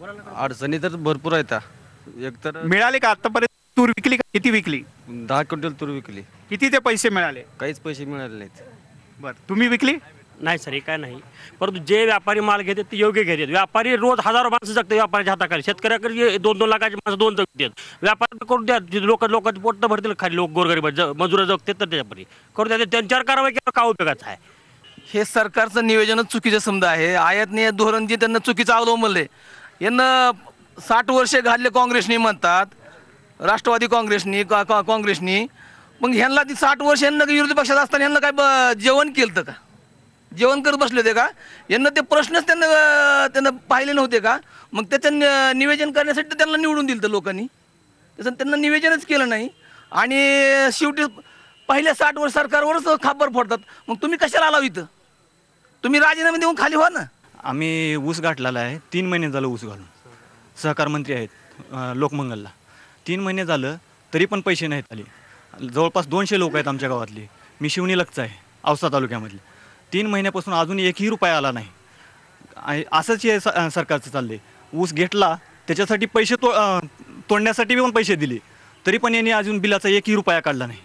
अडचणी तर भरपूर आहेत. एकतर मिळाले का आतापर्यंत तूर विकली का? किती विकली? दहा क्विंटल तूर विकली. किती ते पैसे मिळाले? काहीच पैसे मिळाले नाहीत. बरं, तुम्ही विकली? नाही सर, हे काय नाही. परंतु जे व्यापारी माल घेतात ते योग्य घेतात. व्यापारी रोज हजारो माणसं जगतात व्यापाऱ्याच्या हाताखाली. शेतकऱ्याकडे दोन दोन लाखाची माणसं दोन जगतात. व्यापारी करून द्या, लोक लोकांचे पोट भरतील खाली, लोक गोरगरीब मजुरा जगतात तर त्याच्यापरी करून द्या. त्यांच्यावर कारवाई केलं का उपयोगाचं आहे? हे सरकारचं नियोजनच चुकीचं समजा आहे. आयातनीय धोरण जे त्यांना चुकीचं अवलंबले. यांना साठ वर्षे घातले काँग्रेसनी म्हणतात, राष्ट्रवादी काँग्रेसनी का काँग्रेसनी. मग ह्यांना ती साठ वर्ष यांना विरोधी पक्षात असताना यांना काय ब- जेवण केलं का? जेवण करत बसले होते का? यांना ते प्रश्नच त्यांना त्यांना पाहिले नव्हते का? मग त्याचं न- निवेदन करण्यासाठी तर त्यांना निवडून दिलं तर लोकांनी. त्याचं त्यांना निवेदनच केलं नाही आणि शेवटी पहिल्या साठ वर्ष सरकारवरच खापर फोडतात. मग तुम्ही कशाला आला इथं? तुम्ही राजीनामे देऊन खाली व्हा ना. आम्ही ऊस गाठलेला आहे. तीन महिने झालं ऊस घालून. सहकार मंत्री आहेत अं, लोकमंगलला. तीन महिने झालं तरी पण पैसे नाहीत आले. जवळपास दोनशे लोक आहेत आमच्या गावातली. मी शिवणीलगचा आहे, औसा तालुक्यामधले. तीन महिन्यापासून अजून एकही रुपया आला नाही. आणि असंच हे स सरकारचं चाललंय. ऊस घेतला त्याच्यासाठी पैसे तो अं, तोडण्यासाठी पण पैसे दिले तरी पण यांनी अजून बिलाचा एकही रुपया काढला नाही.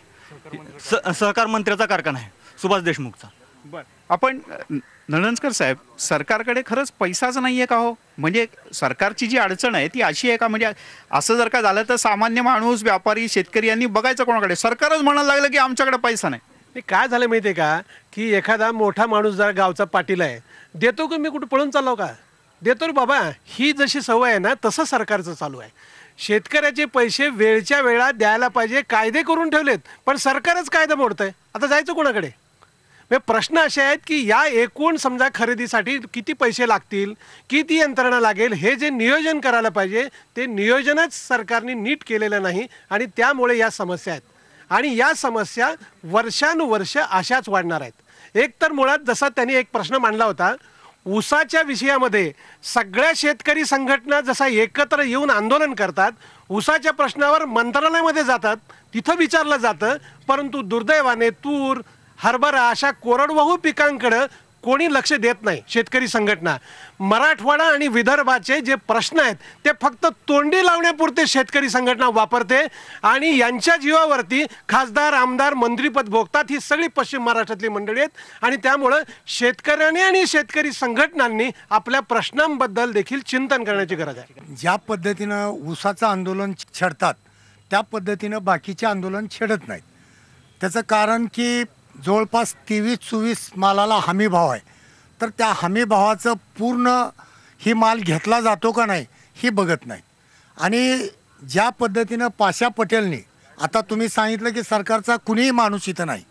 स सहकार मंत्र्याचा कारखाना आहे सुभाष देशमुखचा. बर, आपण नणंदकर साहेब, सरकारकडे खरंच पैसाच नाही आहे का हो? म्हणजे सरकारची जी अडचण आहे ती अशी आहे का? म्हणजे असं जर का झालं तर सामान्य माणूस, व्यापारी, शेतकरी यांनी बघायचं कोणाकडे? सरकारच म्हणायला लागलं की आमच्याकडे पैसा नाही. ते काय झालं माहिती आहे का, की एखादा मोठा माणूस जर गावचा पाटील आहे, देतो की मी कुठं पळून चाललो का? देतो रे बाबा. ही जशी सवय आहे ना तसं सरकारचं चालू आहे. शेतकऱ्याचे पैसे वेळच्या वेळा द्यायला पाहिजे, कायदे करून ठेवलेत, पण सरकारच कायदा मोडतंय. आता जायचं कोणाकडे? प्रश्न असे आहेत की या एकूण समजा खरेदीसाठी किती पैसे लागतील, किती यंत्रणा लागेल, हे जे नियोजन करायला पाहिजे ते नियोजनच सरकारने नीट केलेलं नाही आणि त्यामुळे या समस्या आहेत. आणि या समस्या वर्षानुवर्ष अशाच वाढणार आहेत. एक तर मुळात जसा त्यांनी एक प्रश्न मांडला होता, ऊसाच्या विषयामध्ये सगळ्या शेतकरी संघटना जसा एकत्र येऊन आंदोलन करतात, ऊसाच्या प्रश्नावर मंत्रालयामध्ये जातात, तिथं विचारलं जातं, परंतु दुर्दैवाने तूर, हरभरा अशा कोरडवाहू पिकांकडं कोणी लक्ष देत नाही. शेतकरी संघटना मराठवाडा आणि विदर्भाचे जे प्रश्न आहेत ते फक्त तोंडी लावण्यापुरते शेतकरी संघटना वापरते आणि यांच्या जीवावरती खासदार, आमदार, मंत्रीपद भोगतात ही सगळी पश्चिम महाराष्ट्रातली मंडळी आहेत. आणि त्यामुळं शेतकऱ्यांनी आणि शेतकरी संघटनांनी आपल्या प्रश्नांबद्दल देखील चिंतन करण्याची गरज आहे. ज्या पद्धतीनं ऊसाचं आंदोलन छेडतात त्या पद्धतीनं बाकीचे आंदोलन छेडत नाहीत. त्याचं कारण की जवळपास तेवीस चोवीस मालाला हमी भाव आहे, तर त्या हमी भावाचं पूर्ण ही माल घेतला जातो का नाही ही बघत नाही. आणि ज्या पद्धतीनं पाशा पटेलनी, आता तुम्ही सांगितलं की सरकारचा कुणीही माणूस इथं नाही,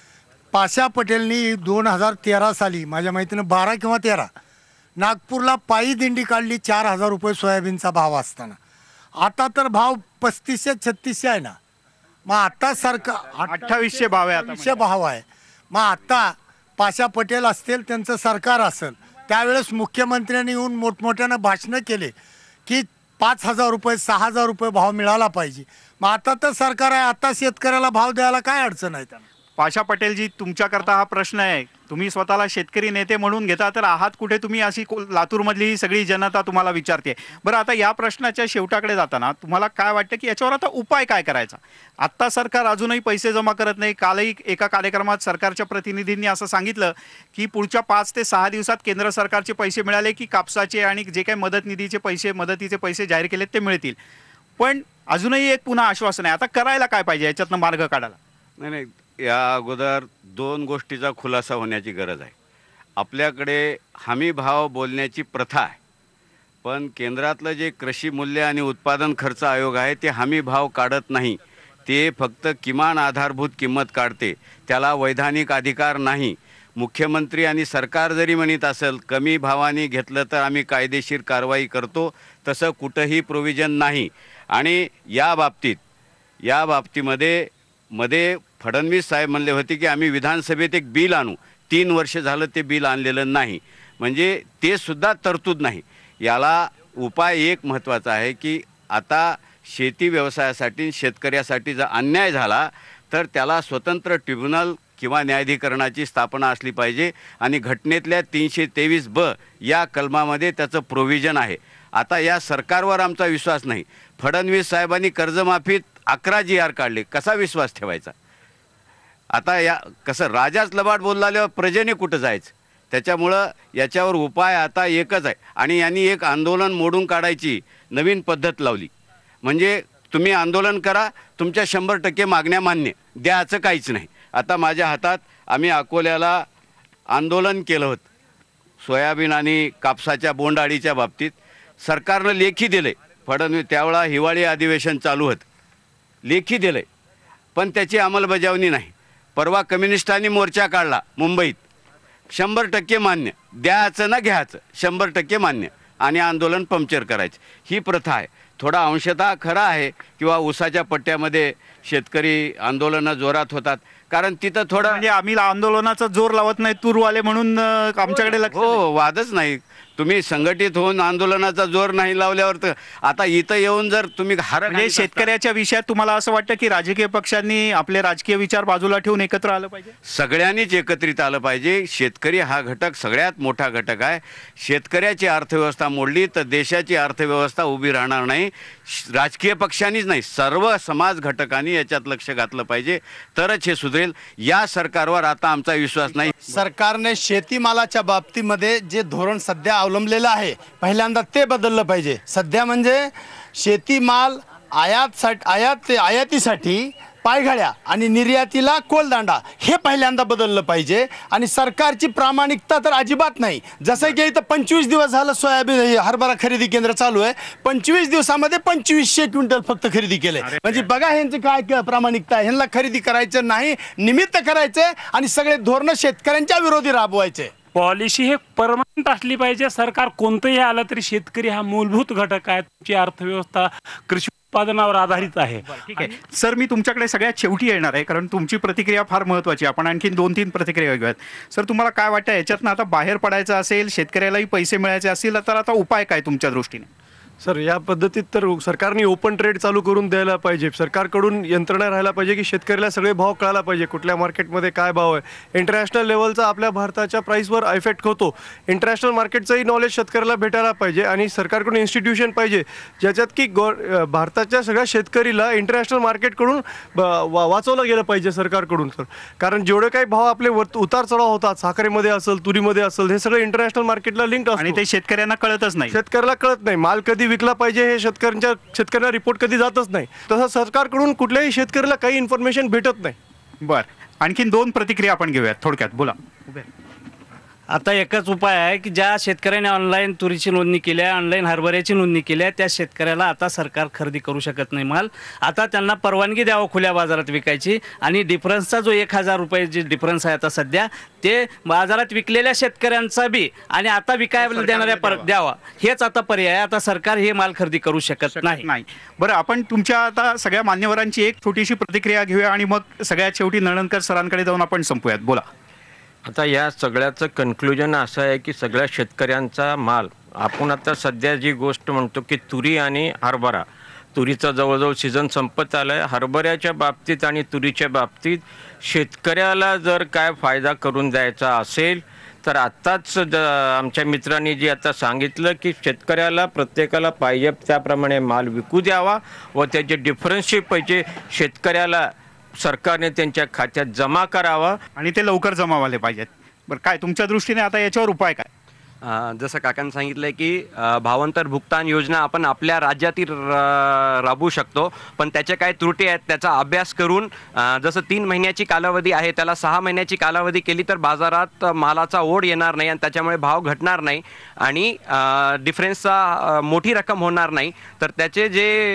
पाशा पटेलनी दोन हजार तेरा साली माझ्या माहितीनं बारा किंवा तेरा नागपूरला पायी दिंडी काढली चार हजार रुपये सोयाबीनचा भाव असताना. आता तर भाव पस्तीसशे छत्तीसशे आहे ना. मग आता सरकार अठ्ठावीसशे भाव आहे, अठ्ठावीसशे भाव आहे. मग आता पाशा पटेल असतील, त्यांचं सरकार असेल, त्यावेळेस मुख्यमंत्र्यांनी येऊन मोठमोठ्यानं भाषणं केले की पाच हजार रुपये सहा हजार रुपये भाव मिळाला पाहिजे. मग आता तर सरकार आहे, आता शेतकऱ्याला भाव द्यायला काय अडचण आहे त्यांना? पाशा पटेलजी, तुमच्याकरता हा प्रश्न आहे. तुम्ही स्वतःला शेतकरी नेते म्हणून घेता, तर आहात कुठे तुम्ही अशी को- लातूरमधली ही सगळी जनता तुम्हाला विचारते. बरं, आता या प्रश्नाच्या शेवटाकडे जाताना तुम्हाला काय वाटतं की याच्यावर आता उपाय काय करायचा? आत्ता सरकार अजूनही पैसे जमा करत नाही. कालही एका कार्यक्रमात सरकारच्या प्रतिनिधींनी असं सांगितलं की पुढच्या पाच ते सहा दिवसात केंद्र सरकारचे पैसे मिळाले की कापसाचे आणि जे काही मदत निधीचे पैसे मदतीचे पैसे जाहीर केलेत ते मिळतील. पण अजूनही एक पुन्हा आश्वासन आहे. आता करायला काय पाहिजे, याच्यातनं मार्ग काढायला? नाही नाही या अगोदर दोन गोष्टीचा खुलासा होण्याची गरज आहे. आपल्याकडे हमी भाव बोलण्याची प्रथा आहे, पण केंद्रातलं जे कृषी मूल्य आणि उत्पादन खर्च आयोग आहे ते हमी भाव काढत नाही. ते फक्त किमान आधारभूत किंमत काढते. त्याला वैधानिक अधिकार नाही. मुख्यमंत्री आणि सरकार जरी म्हणत असेल कमी भावाने घेतलं तर आम्ही कायदेशीर कारवाई करतो, तसं कुठंही प्रोव्हिजन नाही. आणि या बाबतीत या बाबतीमध्ये मध्ये फडणवीस साहेब म्हणले होते की आम्ही विधानसभेत एक बिल आणू. तीन वर्ष झालं ते बिल आणलेलं नाही, म्हणजे ते सुद्धा तरतूद नाही. याला उपाय एक महत्त्वाचा आहे की आता शेती व्यवसायासाठी शेतकऱ्यासाठी जर अन्याय झाला तर त्याला स्वतंत्र ट्रिब्युनल किंवा न्यायाधिकरणाची स्थापना असली पाहिजे. आणि घटनेतल्या तीनशे तेवीस ब या कलमामध्ये त्याचं प्रोव्हिजन आहे. आता या सरकारवर आमचा विश्वास नाही. फडणवीस साहेबांनी कर्जमाफीत अकरा जी आर काढले, कसा विश्वास ठेवायचा? आता या कसं राजाच लबाड बोलल्यावर प्रजेने कुठं जायचं? त्याच्यामुळं याच्यावर उपाय आता एकच आहे. आणि यांनी एक आंदोलन मोडून काढायची नवीन पद्धत लावली. म्हणजे तुम्ही आंदोलन करा, तुमच्या शंभर टक्के मागण्या मान्य, द्यायचं काहीच नाही. आता माझ्या हातात आम्ही अकोल्याला आंदोलन केलं होतं सोयाबीन आणि कापसाच्या बोंडअळीच्या बाबतीत. सरकारनं लेखी दिले. फडणवीस त्यावेळा हिवाळी अधिवेशन चालू होतं, लेखी दिले, पण त्याची अंमलबजावणी नाही. परवा कम्युनिस्टांनी मोर्चा काढला मुंबईत, शंभर टक्के मान्य, द्यायचं ना घ्यायचं, शंभर टक्के मान्य, आणि आंदोलन पंक्चर करायचं. ही प्रथा आहे. थोडा अंशतः खरा आहे किंवा ऊसाच्या पट्ट्यामध्ये शेतकरी आंदोलनं जोरात होतात, कारण तिथं थोडं म्हणजे आम्ही आंदोलनाचा जोर लावत नाही तूरवाले म्हणून अं, आमच्याकडे लक्ष हो, वादच नाही. तुम्ही संघटित होऊन आंदोलनाचा जोर नाही लावल्यावर तर आता इथं येऊन जर तुम्ही हार म्हणजे शेतकऱ्याच्या विषयात तुम्हाला असं वाटतं की राजकीय पक्षांनी आपले राजकीय विचार बाजूला ठेवून एकत्र आलं पाहिजे? सगळ्यांनीच एकत्रित आलं पाहिजे. शेतकरी हा घटक सगळ्यात मोठा घटक आहे. शेतकऱ्याची अर्थव्यवस्था मोडली तर देशाची अर्थव्यवस्था उभी राहणार नाही. राजकीय पक्षांनीच नाही, सर्व समाज घटकांनी याच्यात लक्ष घातलं पाहिजे, तरच हे सुधरेल. या सरकारवर आता आमचा विश्वास नाही. सरकारने शेतीमालाच्या बाबतीमध्ये जे धोरण सध्या अवलंबलेलं आहे पहिल्यांदा ते बदललं पाहिजे. सध्या म्हणजे शेतीमाल आयातसाठी आयात आयातीसाठी पायघड्या आणि निर्यातीला कोलदांडा हे पहिल्यांदा बदललं पाहिजे. आणि सरकारची प्रामाणिकता तर अजिबात नाही. जसं की इथं पंचवीस दिवस झालं सोयाबीन हरभरा खरेदी केंद्र चालू आहे, पंचवीस दिवसामध्ये पंचवीसशे क्विंटल फक्त खरेदी केले. म्हणजे बघा ह्यांचं काय प्रामाणिकता आहे. ह्यांना खरेदी करायचं नाही, निमित्त करायचं आणि सगळे धोरणं शेतकऱ्यांच्या विरोधी राबवायचे. पॉलिसी हे परमनंट असली पाहिजे. सरकार कोणतंही आलं तरी शेतकरी हा मूलभूत घटक आहे. तुमची अर्थव्यवस्था कृषी उत्पादनावर आधारित आहे. ठीक आहे सर, मी तुमच्याकडे सगळ्यात शेवटी येणार आहे, कारण तुमची प्रतिक्रिया फार महत्त्वाची. आपण आणखीन दोन तीन प्रतिक्रिया घेऊयात. सर, तुम्हाला काय वाटतं याच्यातनं आता बाहेर पडायचं असेल, शेतकऱ्यालाही पैसे मिळायचे असतील, तर आता उपाय काय तुमच्या दृष्टीने? सर, या पद्धतीत तर सरकारने ओपन ट्रेड चालू करून द्यायला पाहिजे. सरकारकडून यंत्रणा राहायला पाहिजे की शेतकऱ्याला सगळे भाव कळायला पाहिजे, कुठल्या मार्केटमध्ये काय भाव आहे. इंटरनॅशनल लेवलचा आपल्या भारताच्या प्राईसवर इफेक्ट होतो. इंटरनॅशनल मार्केटचंही नॉलेज शेतकऱ्याला भेटायला पाहिजे आणि सरकारकडून इन्स्टिट्यूशन पाहिजे ज्याच्यात की गो भारताच्या सगळ्या शेतकरीला इंटरनॅशनल मार्केटकडून वा वाचवलं गेलं पाहिजे सरकारकडून. सर, कारण जेवढे काही भाव आपले उतार चढाव होतात, साखरेमध्ये असेल, तुरीमध्ये असेल, हे सगळं इंटरनॅशनल मार्केटला लिंक असतं आणि ते शेतकऱ्यांना कळतच नाही. शेतकऱ्याला कळत नाही माल कधी विकला पाहिजे हे शेतकऱ्यांच्या शेतकऱ्यांना रिपोर्ट कधी जातच नाही. तसं सरकारकडून कुठल्याही शेतकऱ्याला काही इन्फॉर्मेशन भेटत नाही. बर, आणखीन दोन प्रतिक्रिया आपण घेऊयात थोडक्यात. बोला. आता एकच उपाय आहे की ज्या शेतकऱ्याने ऑनलाईन तुरीची नोंदणी केली आहे, ऑनलाईन हरभऱ्याची नोंदणी केली आहे, त्या शेतकऱ्याला आता सरकार खरेदी करू शकत नाही माल. आता त्यांना परवानगी द्यावं खुल्या बाजारात विकायची. आणि डिफरन्सचा जो एक हजार रुपये जे डिफरन्स आहे आता सध्या, ते बाजारात विकलेल्या शेतकऱ्यांचा बी आणि आता विकायला देणाऱ्या पर द्यावा, हेच आता पर्याय. आता सरकार हे माल खरेदी करू शकत नाही. नाही बरं, आपण तुमच्या आता सगळ्या मान्यवरांची एक छोटीशी प्रतिक्रिया घेऊया आणि मग सगळ्यात शेवटी नळणकर सरांकडे जाऊन आपण संपूयात. बोला. आता या सगळ्याचं कन्क्लुजन असं आहे की सगळ्या शेतकऱ्यांचा माल, आपण आता सध्या जी गोष्ट म्हणतो की तुरी आणि हरभरा, तुरीचा जवळजवळ सीझन संपत आला आहे. हरभऱ्याच्या बाबतीत आणि तुरीच्या बाबतीत शेतकऱ्याला जर काय फायदा करून द्यायचा असेल तर आत्ताच ज आमच्या मित्रांनी जे आता सांगितलं की शेतकऱ्याला प्रत्येकाला पाहिजे त्याप्रमाणे माल विकू द्यावा व त्याचे डिफरन्सचे पैसे शेतकऱ्याला सरकारने त्यांच्या खात्यात जमा करावा आणि ते लवकर जमा व्हायला पाहिजेत. बरं, काय तुमच्या दृष्टीने आता याच्यावर उपाय काय? जसं काकांनी सांगितलं आहे की भावांतर भुगतान योजना आपण आपल्या राज्यातील र- राबवू शकतो, पण त्याच्या काय त्रुटी आहेत त्याचा अभ्यास करून जसं तीन महिन्याची कालावधी आहे त्याला सहा महिन्याची कालावधी केली तर बाजारात मालाचा ओढ येणार नाही आणि त्याच्यामुळे भाव घटणार नाही आणि डिफरन्सचा मोठी रक्कम होणार नाही. तर त्याचे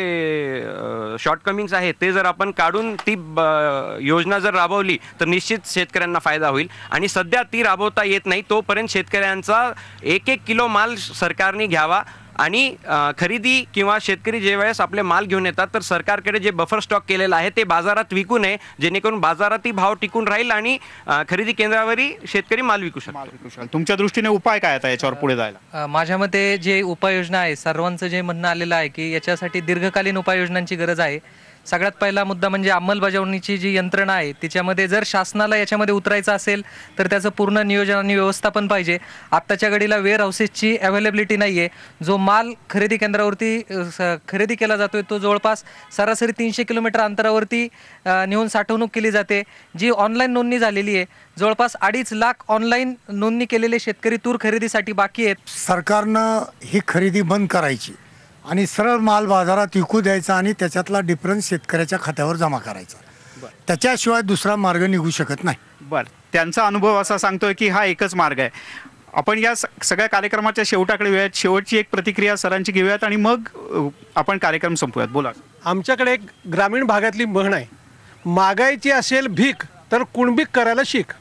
जे शॉर्टकमिंग्स आहेत ते जर आपण काढून ती योजना जर राबवली तर निश्चित शेतकऱ्यांना फायदा होईल. आणि सध्या ती राबवता येत नाही तोपर्यंत शेतकऱ्यांचा एक एक किलो माल सरकारने घ्यावा आणि खरेदी किंवा शेतकरी ज्यावेळेस आपले माल घेऊन येतात तर सरकारकडे जे बफर स्टॉक केलेला आहे ते बाजारात विकू नये, जेणेकरून बाजारातही भाव टिकून राहील आणि खरेदी केंद्रावरही शेतकरी माल विकू शकतो. तुमच्या दृष्टीने उपाय काय आता याच्यावर पुढे जायला? माझ्या मते जे उपाययोजना आहे, सर्वांचं जे म्हणणं आलेलं आहे की याच्यासाठी दीर्घकालीन उपाययोजनांची गरज आहे. सगळ्यात पहिला मुद्दा म्हणजे अंमलबजावणीची जी यंत्रणा आहे त्याच्यामध्ये जर शासनाला याच्यामध्ये उतरायचं असेल तर त्याचं पूर्ण नियोजन आणि व्यवस्थापन पाहिजे. आत्ताच्या घडीला वेअर हाऊसेसची अवेलेबिलिटी नाही आहे. जो माल खरेदी केंद्रावरती खरेदी केला जातोय तो जवळपास सरासरी तीनशे किलोमीटर अंतरावरती नेऊन साठवणूक केली जाते. जी ऑनलाईन नोंदणी झालेली आहे, जवळपास अडीच लाख ऑनलाईन नोंदणी केलेले शेतकरी तूर खरेदीसाठी बाकी आहेत. सरकारनं ही खरेदी बंद करायची आणि सरळ माल बाजारात विकू द्यायचा आणि त्याच्यातला डिफरन्स शेतकऱ्याच्या खात्यावर जमा करायचा. त्याच्याशिवाय दुसरा मार्ग निघू शकत नाही. बरं, त्यांचा अनुभव असा सांगतोय की हा एकच मार्ग आहे. आपण या सगळ्या कार्यक्रमाच्या शेवटाकडे वेळेत शेवटची एक प्रतिक्रिया सरांची घेऊयात आणि मग आपण कार्यक्रम संपवूयात. बोला. आमच्याकडे एक ग्रामीण भागातली म्हण आहे, मागायची असेल भीक तर कुणबीक करायला शिक.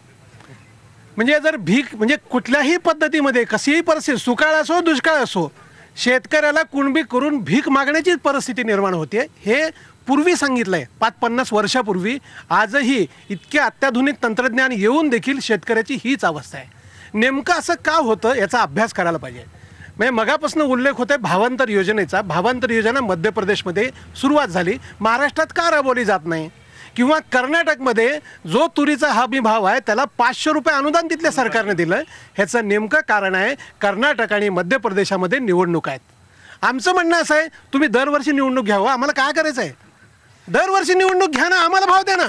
म्हणजे जर भीक म्हणजे कुठल्याही पद्धतीमध्ये कशीही परिस्थिती, सुकाळ असो दुष्काळ असो, शेतकऱ्याला कुणबी करून भीक मागण्याची परिस्थिती निर्माण होते. हे पूर्वी सांगितलं आहे, पाच पन्नास वर्षापूर्वी. आजही इतके अत्याधुनिक तंत्रज्ञान येऊन देखील शेतकऱ्याची हीच अवस्था आहे. नेमकं असं का होतं याचा अभ्यास करायला पाहिजे. म्हणजे मगापासून उल्लेख होत आहे भावांतर योजनेचा. भावांतर योजना मध्य प्रदेशमध्ये सुरुवात झाली, महाराष्ट्रात का राबवली जात नाही? किंवा कर्नाटकमध्ये जो तुरीचा हमी भाव आहे त्याला पाचशे रुपये अनुदान तिथल्या सरकारने दिलं. ह्याचं नेमकं कारण आहे कर्नाटक आणि मध्य प्रदेशामध्ये निवडणूक आहेत. आमचं म्हणणं असं आहे, तुम्ही दरवर्षी निवडणूक घ्यावं, आम्हाला काय करायचं आहे? दरवर्षी निवडणूक घ्या ना, आम्हाला भाव द्या ना.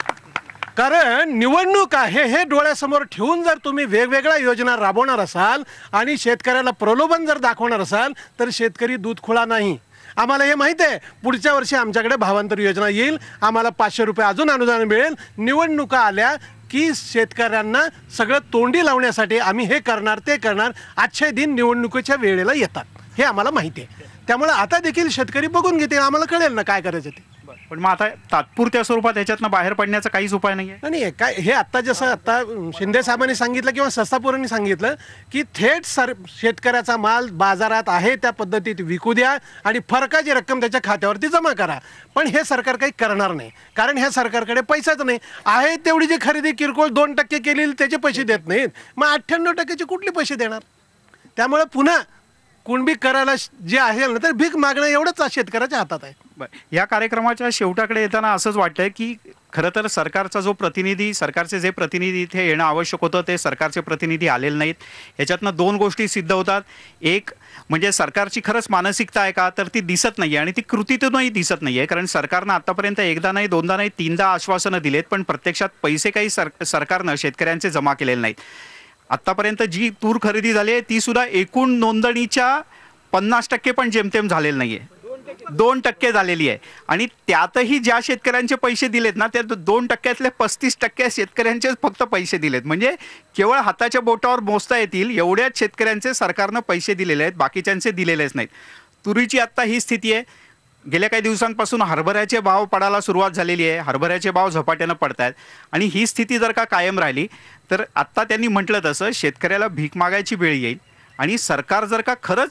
कारण निवडणूक आहे हे डोळ्यासमोर ठेवून जर तुम्ही वेगवेगळ्या योजना राबवणार असाल आणि शेतकऱ्याला प्रलोभन जर दाखवणार असाल तर शेतकरी दूध खुळा नाही. आम्हाला हे माहीत आहे, पुढच्या वर्षी आमच्याकडे भावांतर योजना येईल, आम्हाला पाचशे रुपये अजून अनुदान मिळेल. निवडणुका आल्या की शेतकऱ्यांना सगळं तोंडी लावण्यासाठी आम्ही हे करणार ते करणार, आजचे दिन निवडणुकीच्या वेळेला येतात हे आम्हाला माहिती आहे. त्यामुळे आता देखील शेतकरी बघून घेतील, आम्हाला कळेल ना काय करायचं ते. पण मग आता तात्पुरत्या स्वरूपात याच्यातनं बाहेर पडण्याचा काहीच उपाय नाही आहे? नाही काय, हे आत्ता जसं आत्ता शिंदे साहेबांनी सांगितलं किंवा सस्तापुरांनी सांगितलं की थेट सर शेतकऱ्याचा माल बाजारात आहे त्या पद्धतीत विकू द्या आणि फरकाची रक्कम त्याच्या खात्यावरती जमा करा. पण हे सरकार काही करणार नाही, कारण ह्या सरकारकडे पैसाच नाही आहे. तेवढी जी खरेदी किरकोळ दोन टक्के केलेली त्याचे पैसे देत नाहीत, मग अठ्ठ्याण्णव टक्क्याचे कुठले पैसे देणार? त्यामुळे पुन्हा कुणबी करायला जे आहे ना तर भीक मागणं एवढंच शेतकऱ्याच्या हातात आहे. या कार्यक्रमाच्या शेवटाकडे येताना असंच वाटतंय की खरं तर सरकारचा जो प्रतिनिधी, सरकारचे जे प्रतिनिधी इथे येणं आवश्यक होतं ते सरकारचे प्रतिनिधी आलेले नाहीत. याच्यातनं दोन गोष्टी सिद्ध होतात. एक म्हणजे सरकारची खरंच मानसिकता आहे का, तर ती दिसत नाही आहे आणि ती कृतीतूनही दिसत नाही आहे. कारण सरकारनं आतापर्यंत एकदा नाही दोनदा नाही तीनदा आश्वासनं दिलेत, पण प्रत्यक्षात पैसे काही सर सरकारनं शेतकऱ्यांचे जमा केलेले नाहीत. आत्तापर्यंत जी तूर खरेदी झाली आहे ती सुद्धा एकूण नोंदणीच्या पन्नास टक्के पण जेमतेम झालेलं नाही आहे, दोन टक्के झालेली आहे. आणि त्यातही ज्या शेतकऱ्यांचे पैसे दिलेत ना त्या दोन टक्क्यातले पस्तीस टक्के शेतकऱ्यांचेच फक्त पैसे दिलेत. म्हणजे केवळ हाताच्या बोटावर मोजता येतील एवढ्याच शेतकऱ्यांचे सरकारनं पैसे दिलेले आहेत, बाकीच्यांचे दिलेलेच नाहीत. तुरीची आत्ता ही स्थिती आहे. गेल्या काही दिवसांपासून हरभऱ्याचे भाव पडायला सुरुवात झालेली आहे, हरभऱ्याचे भाव झपाट्यानं पडत आहेत. आणि ही स्थिती जर का कायम राहिली तर आत्ता त्यांनी म्हटलं तसं शेतकऱ्याला भीक मागायची वेळ येईल आणि सरकार जर का खरंच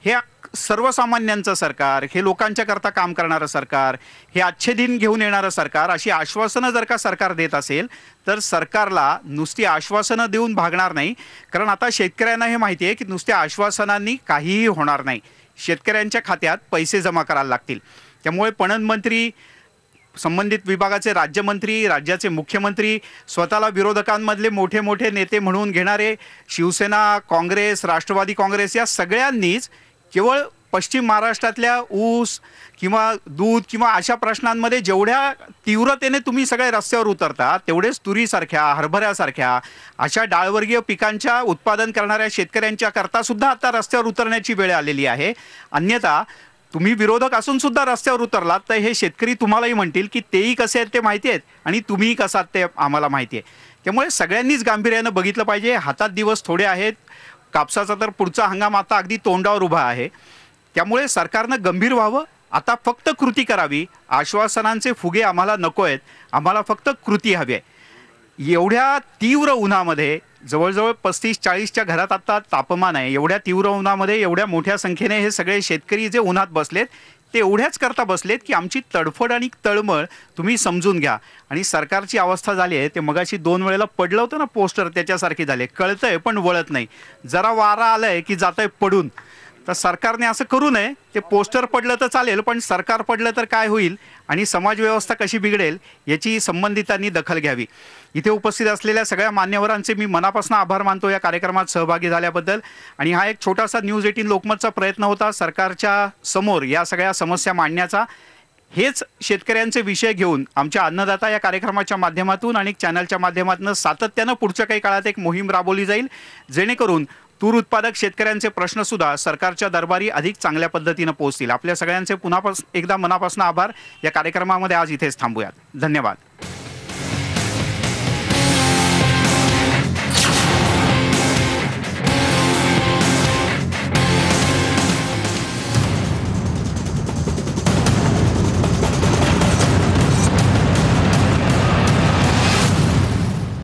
हे सर्वसामान्यांचं सरकार, हे लोकांच्या करता काम करणारं सरकार, हे अच्छे दिन घेऊन येणारं सरकार, अशी आश्वासनं जर का सरकार देत असेल तर सरकारला नुसती आश्वासनं देऊन भागणार नाही. कारण आता शेतकऱ्यांना हे माहिती आहे की नुसत्या आश्वासनांनी काहीही होणार नाही. शेतकऱ्यांच्या खात्यात पैसे जमा करायला लागतील. त्यामुळे पणन मंत्री, संबंधित विभागाचे राज्यमंत्री, राज्याचे मुख्यमंत्री, स्वतःला विरोधकांमधले मोठे मोठे नेते म्हणून घेणारे शिवसेना, काँग्रेस, राष्ट्रवादी काँग्रेस या सगळ्यांनीच केवळ पश्चिम महाराष्ट्रातल्या ऊस किंवा दूध किंवा अशा प्रश्नांमध्ये जेवढ्या तीव्रतेने तुम्ही सगळे रस्त्यावर उतरता तेवढेच तुरीसारख्या, हरभऱ्यासारख्या अशा डाळवर्गीय पिकांच्या उत्पादन करणाऱ्या शेतकऱ्यांच्या करता सुद्धा आता रस्त्यावर उतरण्याची वेळ आलेली आहे. अन्यथा तुम्ही विरोधक असून सुद्धा रस्त्यावर उतरलात तर हे शेतकरी तुम्हालाही म्हणतील की तेही कसे आहेत ते माहिती आहेत आणि तुम्हीही कसात ते आम्हाला माहिती आहे. त्यामुळे सगळ्यांनीच गांभीर्यानं बघितलं पाहिजे. हातात दिवस थोडे आहेत. कापसाचा तर पुढचा हंगाम आता अगदी तोंडावर उभा आहे. त्यामुळे सरकारनं गंभीर व्हावं. आता फक्त कृती करावी. आश्वासनांचे फुगे आम्हाला नको आहेत. आम्हाला फक्त कृती हवी आहे. एवढ्या तीव्र उन्हामध्ये जवळजवळ पस्तीस चाळीसच्या घरात आता तापमान आहे. एवढ्या तीव्र उन्हामध्ये एवढ्या मोठ्या संख्येने हे सगळे शेतकरी जे उन्हात बसलेत ते एवढ्याच करता बसलेत की आमची तडफड आणि तळमळ तुम्ही समजून घ्या. आणि सरकारची अवस्था झाली आहे ते मगाशी दोन वेळेला पडलं होतं ना पोस्टर, त्याच्यासारखी झाले. कळतंय पण वळत नाही. जरा वारा आलाय की जातंय पडून. तर सरकारने असं करू नये. ते पोस्टर पडलं तर चालेल पण सरकार पडलं तर काय होईल आणि समाजव्यवस्था कशी बिघडेल याची संबंधितांनी दखल घ्यावी. इथे उपस्थित असलेल्या सगळ्या मान्यवरांचे मी मनापासून आभार मानतो या कार्यक्रमात सहभागी झाल्याबद्दल. आणि हा एक छोटासा न्यूज एटीन लोकमतचा प्रयत्न होता सरकारच्या समोर या सगळ्या समस्या मांडण्याचा. हेच शेतकऱ्यांचे विषय घेऊन आमच्या अन्नदाता या कार्यक्रमाच्या माध्यमातून आणि चॅनलच्या माध्यमातून सातत्यानं पुढच्या काही काळात एक मोहीम राबवली जाईल जेणेकरून तूर उत्पादक शेतकऱ्यांचे प्रश्नसुद्धा सरकारच्या दरबारी अधिक चांगल्या पद्धतीनं पोहोचतील. आपल्या सगळ्यांचे पुन्हा एकदा मनापासून आभार. या कार्यक्रमामध्ये आज इथेच थांबूयात. धन्यवाद.